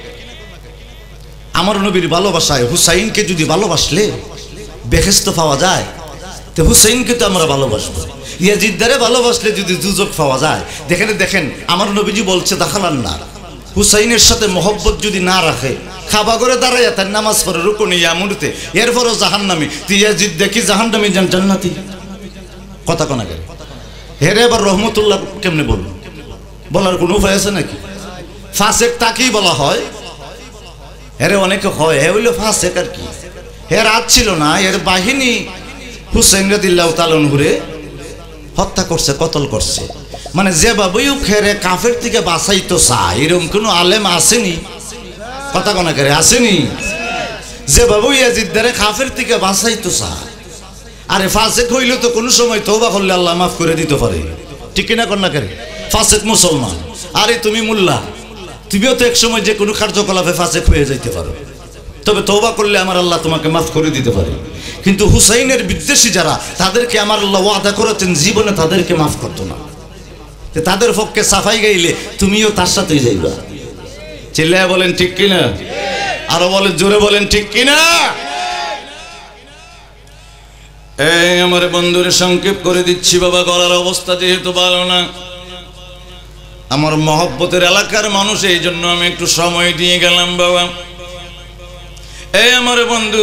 আমার নবীর ভালোবাসায় হুসাইনকে যদি ভালোবাসলে বেহেশত পাওয়া যায়, তো হুসাইনকে তো আমরা ভালোবাসবো। ইয়াজিদ্দারে ভালোবাসলে যদি দুজক পাওয়া যায়, দেখেন দেখেন আমার নবীজি বলছে, দাখালান নার, হুসাইনের সাথে মহব্বত যদি না রাখে, খাবা করে দাঁড়াইয়া তার নামাজ পড়ে রুকুনি ইয়ামুরতে, এরপরও জাহান্নামী, তিয়াজিদ দেখি জাহান্নামী যান জান্নাতি। কথা কোনা গেলে হেরে এবার রহমতুল্লাহ কেমনে বলবো? বলার কোনো উপায় আছে নাকি? ফাসেক তাকেই বলা হয়। হেরে অনেকে হয় হে হইল ফাসেক আর কি। হে রাত ছিল না, এর বাহিনী হুসাইন রাদিয়াল্লাহু তাআলা আনহুরে হত্যা করছে, কতল করছে। মানে যেভাবেই খেরে কাফের থেকে বাঁচাইতো চায়, এরকম কোনো আলেম আসেনি? কথা কোনা করে আসেনি? যেভাবে ইয়াজিদরে কাফের থেকে বাঁচাইতো চায়। আরে ফাসেক হইল তো কোনো সময় তওবা করলে আল্লাহ মাফ করে দিতে পারে, ঠিক কিনা কন্যা করে? ফাসেক মুসলমান, আরে তুমি মোল্লা, তুমিও তো এক সময় যে কোনো কার্যকলাপে ফাসেক হয়ে যাইতে পারো, তবে তওবা করলে আমার আল্লাহ তোমাকে মাফ করে দিতে পারে। কিন্তু হুসাইনের বিদ্বেষী যারা, তাদেরকে আমার আল্লাহ ওয়াদা করেছেন জীবনে তাদেরকে মাফ করতো না। তাদের পক্ষে সাফাই গাইলে তুমিও তার সাথেই যাইবা। চিল্লায় বলেন ঠিক কিনা? আরো বলেন, জোরে বলেন ঠিক কিনা? এই আমার বন্ধুরে সংক্ষেপ করে দিচ্ছি বাবা, গলার অবস্থা যেহেতু ভালো না, আমার মহব্বতের এলাকার মানুষ, এই জন্য আমি একটু সময় দিয়ে গেলাম বাবা। এই আমার বন্ধু,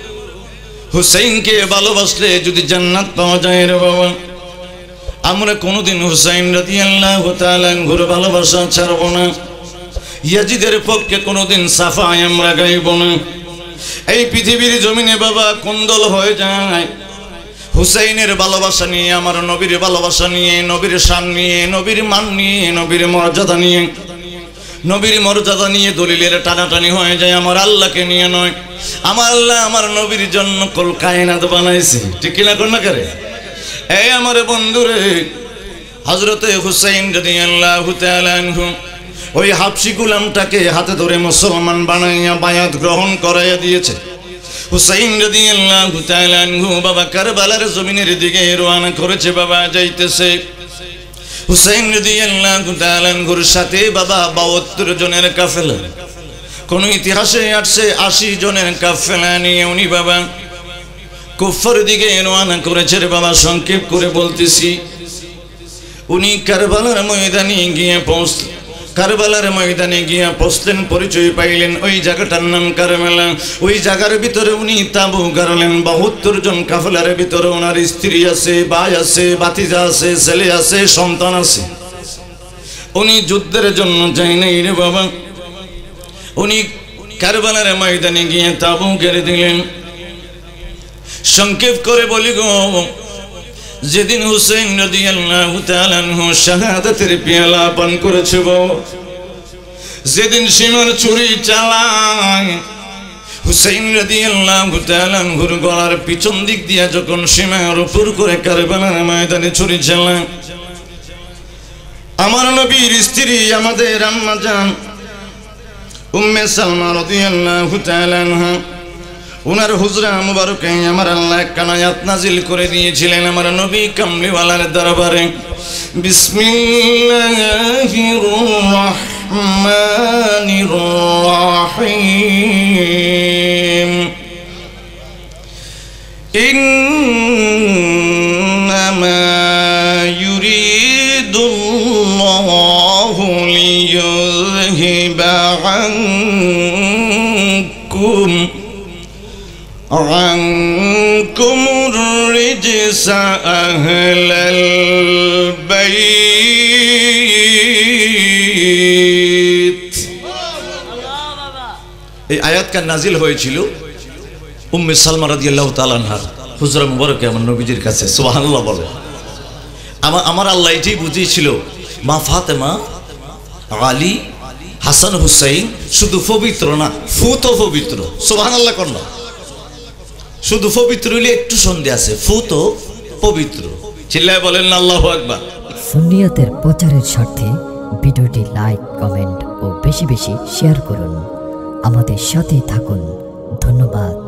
হুসাইনকে ভালোবাসলে যদি জান্নাত পাওয়া যায় রে বাবা, আমরা কোনোদিন হুসাইন রাদিয়াল্লাহু তাআলা আনহুর ভালোবাসা ছাড়ব না। ইয়াজিদের পক্ষে কোনোদিন সাফাই আমরা গাইব না। এই পৃথিবীর জমিনে বাবা কুন্দল হয়ে যায় হুসাইনের ভালোবাসা নিয়ে, আমার নবীর ভালোবাসা নিয়ে, নবীর শান নিয়ে, নবীর মান নিয়ে, নবীর মর্যাদা নিয়ে। নবীর মর্যাদা নিয়ে দলিলের টানাটানি হয়ে যায়, আমার আল্লাহকে নিয়ে নয়। আমার আল্লাহ আমার নবীর জন্য কুল কায়নাত বানাইছে, ঠিক কিনা কন্যা করে? এই আমার বন্ধুরে, হযরতে হুসাইন রাদিয়াল্লাহু তাআলা আনহু ওই হাবশী গোলামটাকে হাতে ধরে মুসলমান বানাইয়া বায়াত গ্রহণ করাইয়া দিয়েছে। হুসাইন রাদিয়াল্লাহু তাআলা আনহু বাবা কারবালার জমিনের দিকে রওনা করেছে, বাবা যাইতেছে। হুসাইন রাদিয়াল্লাহু তাআলা আনহুর সাথে বাবা বাহাত্তর জনের কাফেলা, কোন ইতিহাসে আসছে আশি জনের কাফেলা নিয়ে উনি বাবা কুফার দিকে রওনা করেছে রে বাবা। সংক্ষেপ করে বলতেছি, উনি কারবালার ময়দানে গিয়ে পৌঁছলেন। কারবালার ময়দানে গিয়া পৌঁছলেন, পরিচয় পাইলেন ওই জায়গাটার নাম কারবালা। ওই জায়গার ভিতরে উনি তাবু গাড়লেন। বাহাত্তর জন কাফেলার ভিতরে ওনার স্ত্রী আছে, ভাই আছে, ভাতিজা আছে, ছেলে আছে, সন্তান আছে। উনি যুদ্ধের জন্য যাই নাই রে বাবা, উনি কারবালার ময়দানে গিয়ে তাবু গেড়ে দিলেন। সংক্ষেপ করে বলি গো, যেদিন হুসাইন রাদিয়াল্লাহু তাআলা আনহু শাহাদাতের পেয়ালা পান করেছে গো, যেদিন সীমার ছুরি চালায় হুসাইন রাদিয়াল্লাহু তাআলা আনহুর গলার পিছন দিক দিয়া যখন সীমার উপর করে কারবালার ময়দানে ছুরি চালায়, আমার নবীর স্ত্রী আমাদের আম্মা জান উম্মে সালমা রাদিয়াল্লাহু তাআলা আনহা, উনার হুজরা মুবারকে আমার আল্লাহ একখানা আয়াত নাজিল করে দিয়েছিলেন আমার নবী কামলিওয়ালার দরবারে। বিসমিল্লাহির রাহমানির রাহিম। ইন্নামা ইউরিদুল্লাহু লিইয়ুযহিবা আনকুম عنكم الرجس أهل البيت। এই আয়াতকার নাজিল হয়েছিল উম্মে সালমা রাদিয়াল্লাহু তাআলা আনহার হুজরা মুবারকে আমার নবীজির কাছে। সুবহানাল্লাহ বলে। আমার আমার আল্লাহ এটাই বুঝিয়েছিল, মা ফাতেমা, আলী, হাসান, হুসাইন শুধু পবিত্র না, ফুতও পবিত্র। সুবহানাল্লাহ কন্যা, শুধু পবিত্র হইলে একটু সন্দেহ আছে, ফুত পবিত্র। চিল্লায় বলেন না আল্লাহু আকবার। সুন্নিয়তের প্রচারের স্বার্থে ভিডিওটি লাইক, কমেন্ট ও বেশি বেশি শেয়ার করুন। আমাদের সাথেই থাকুন। ধন্যবাদ।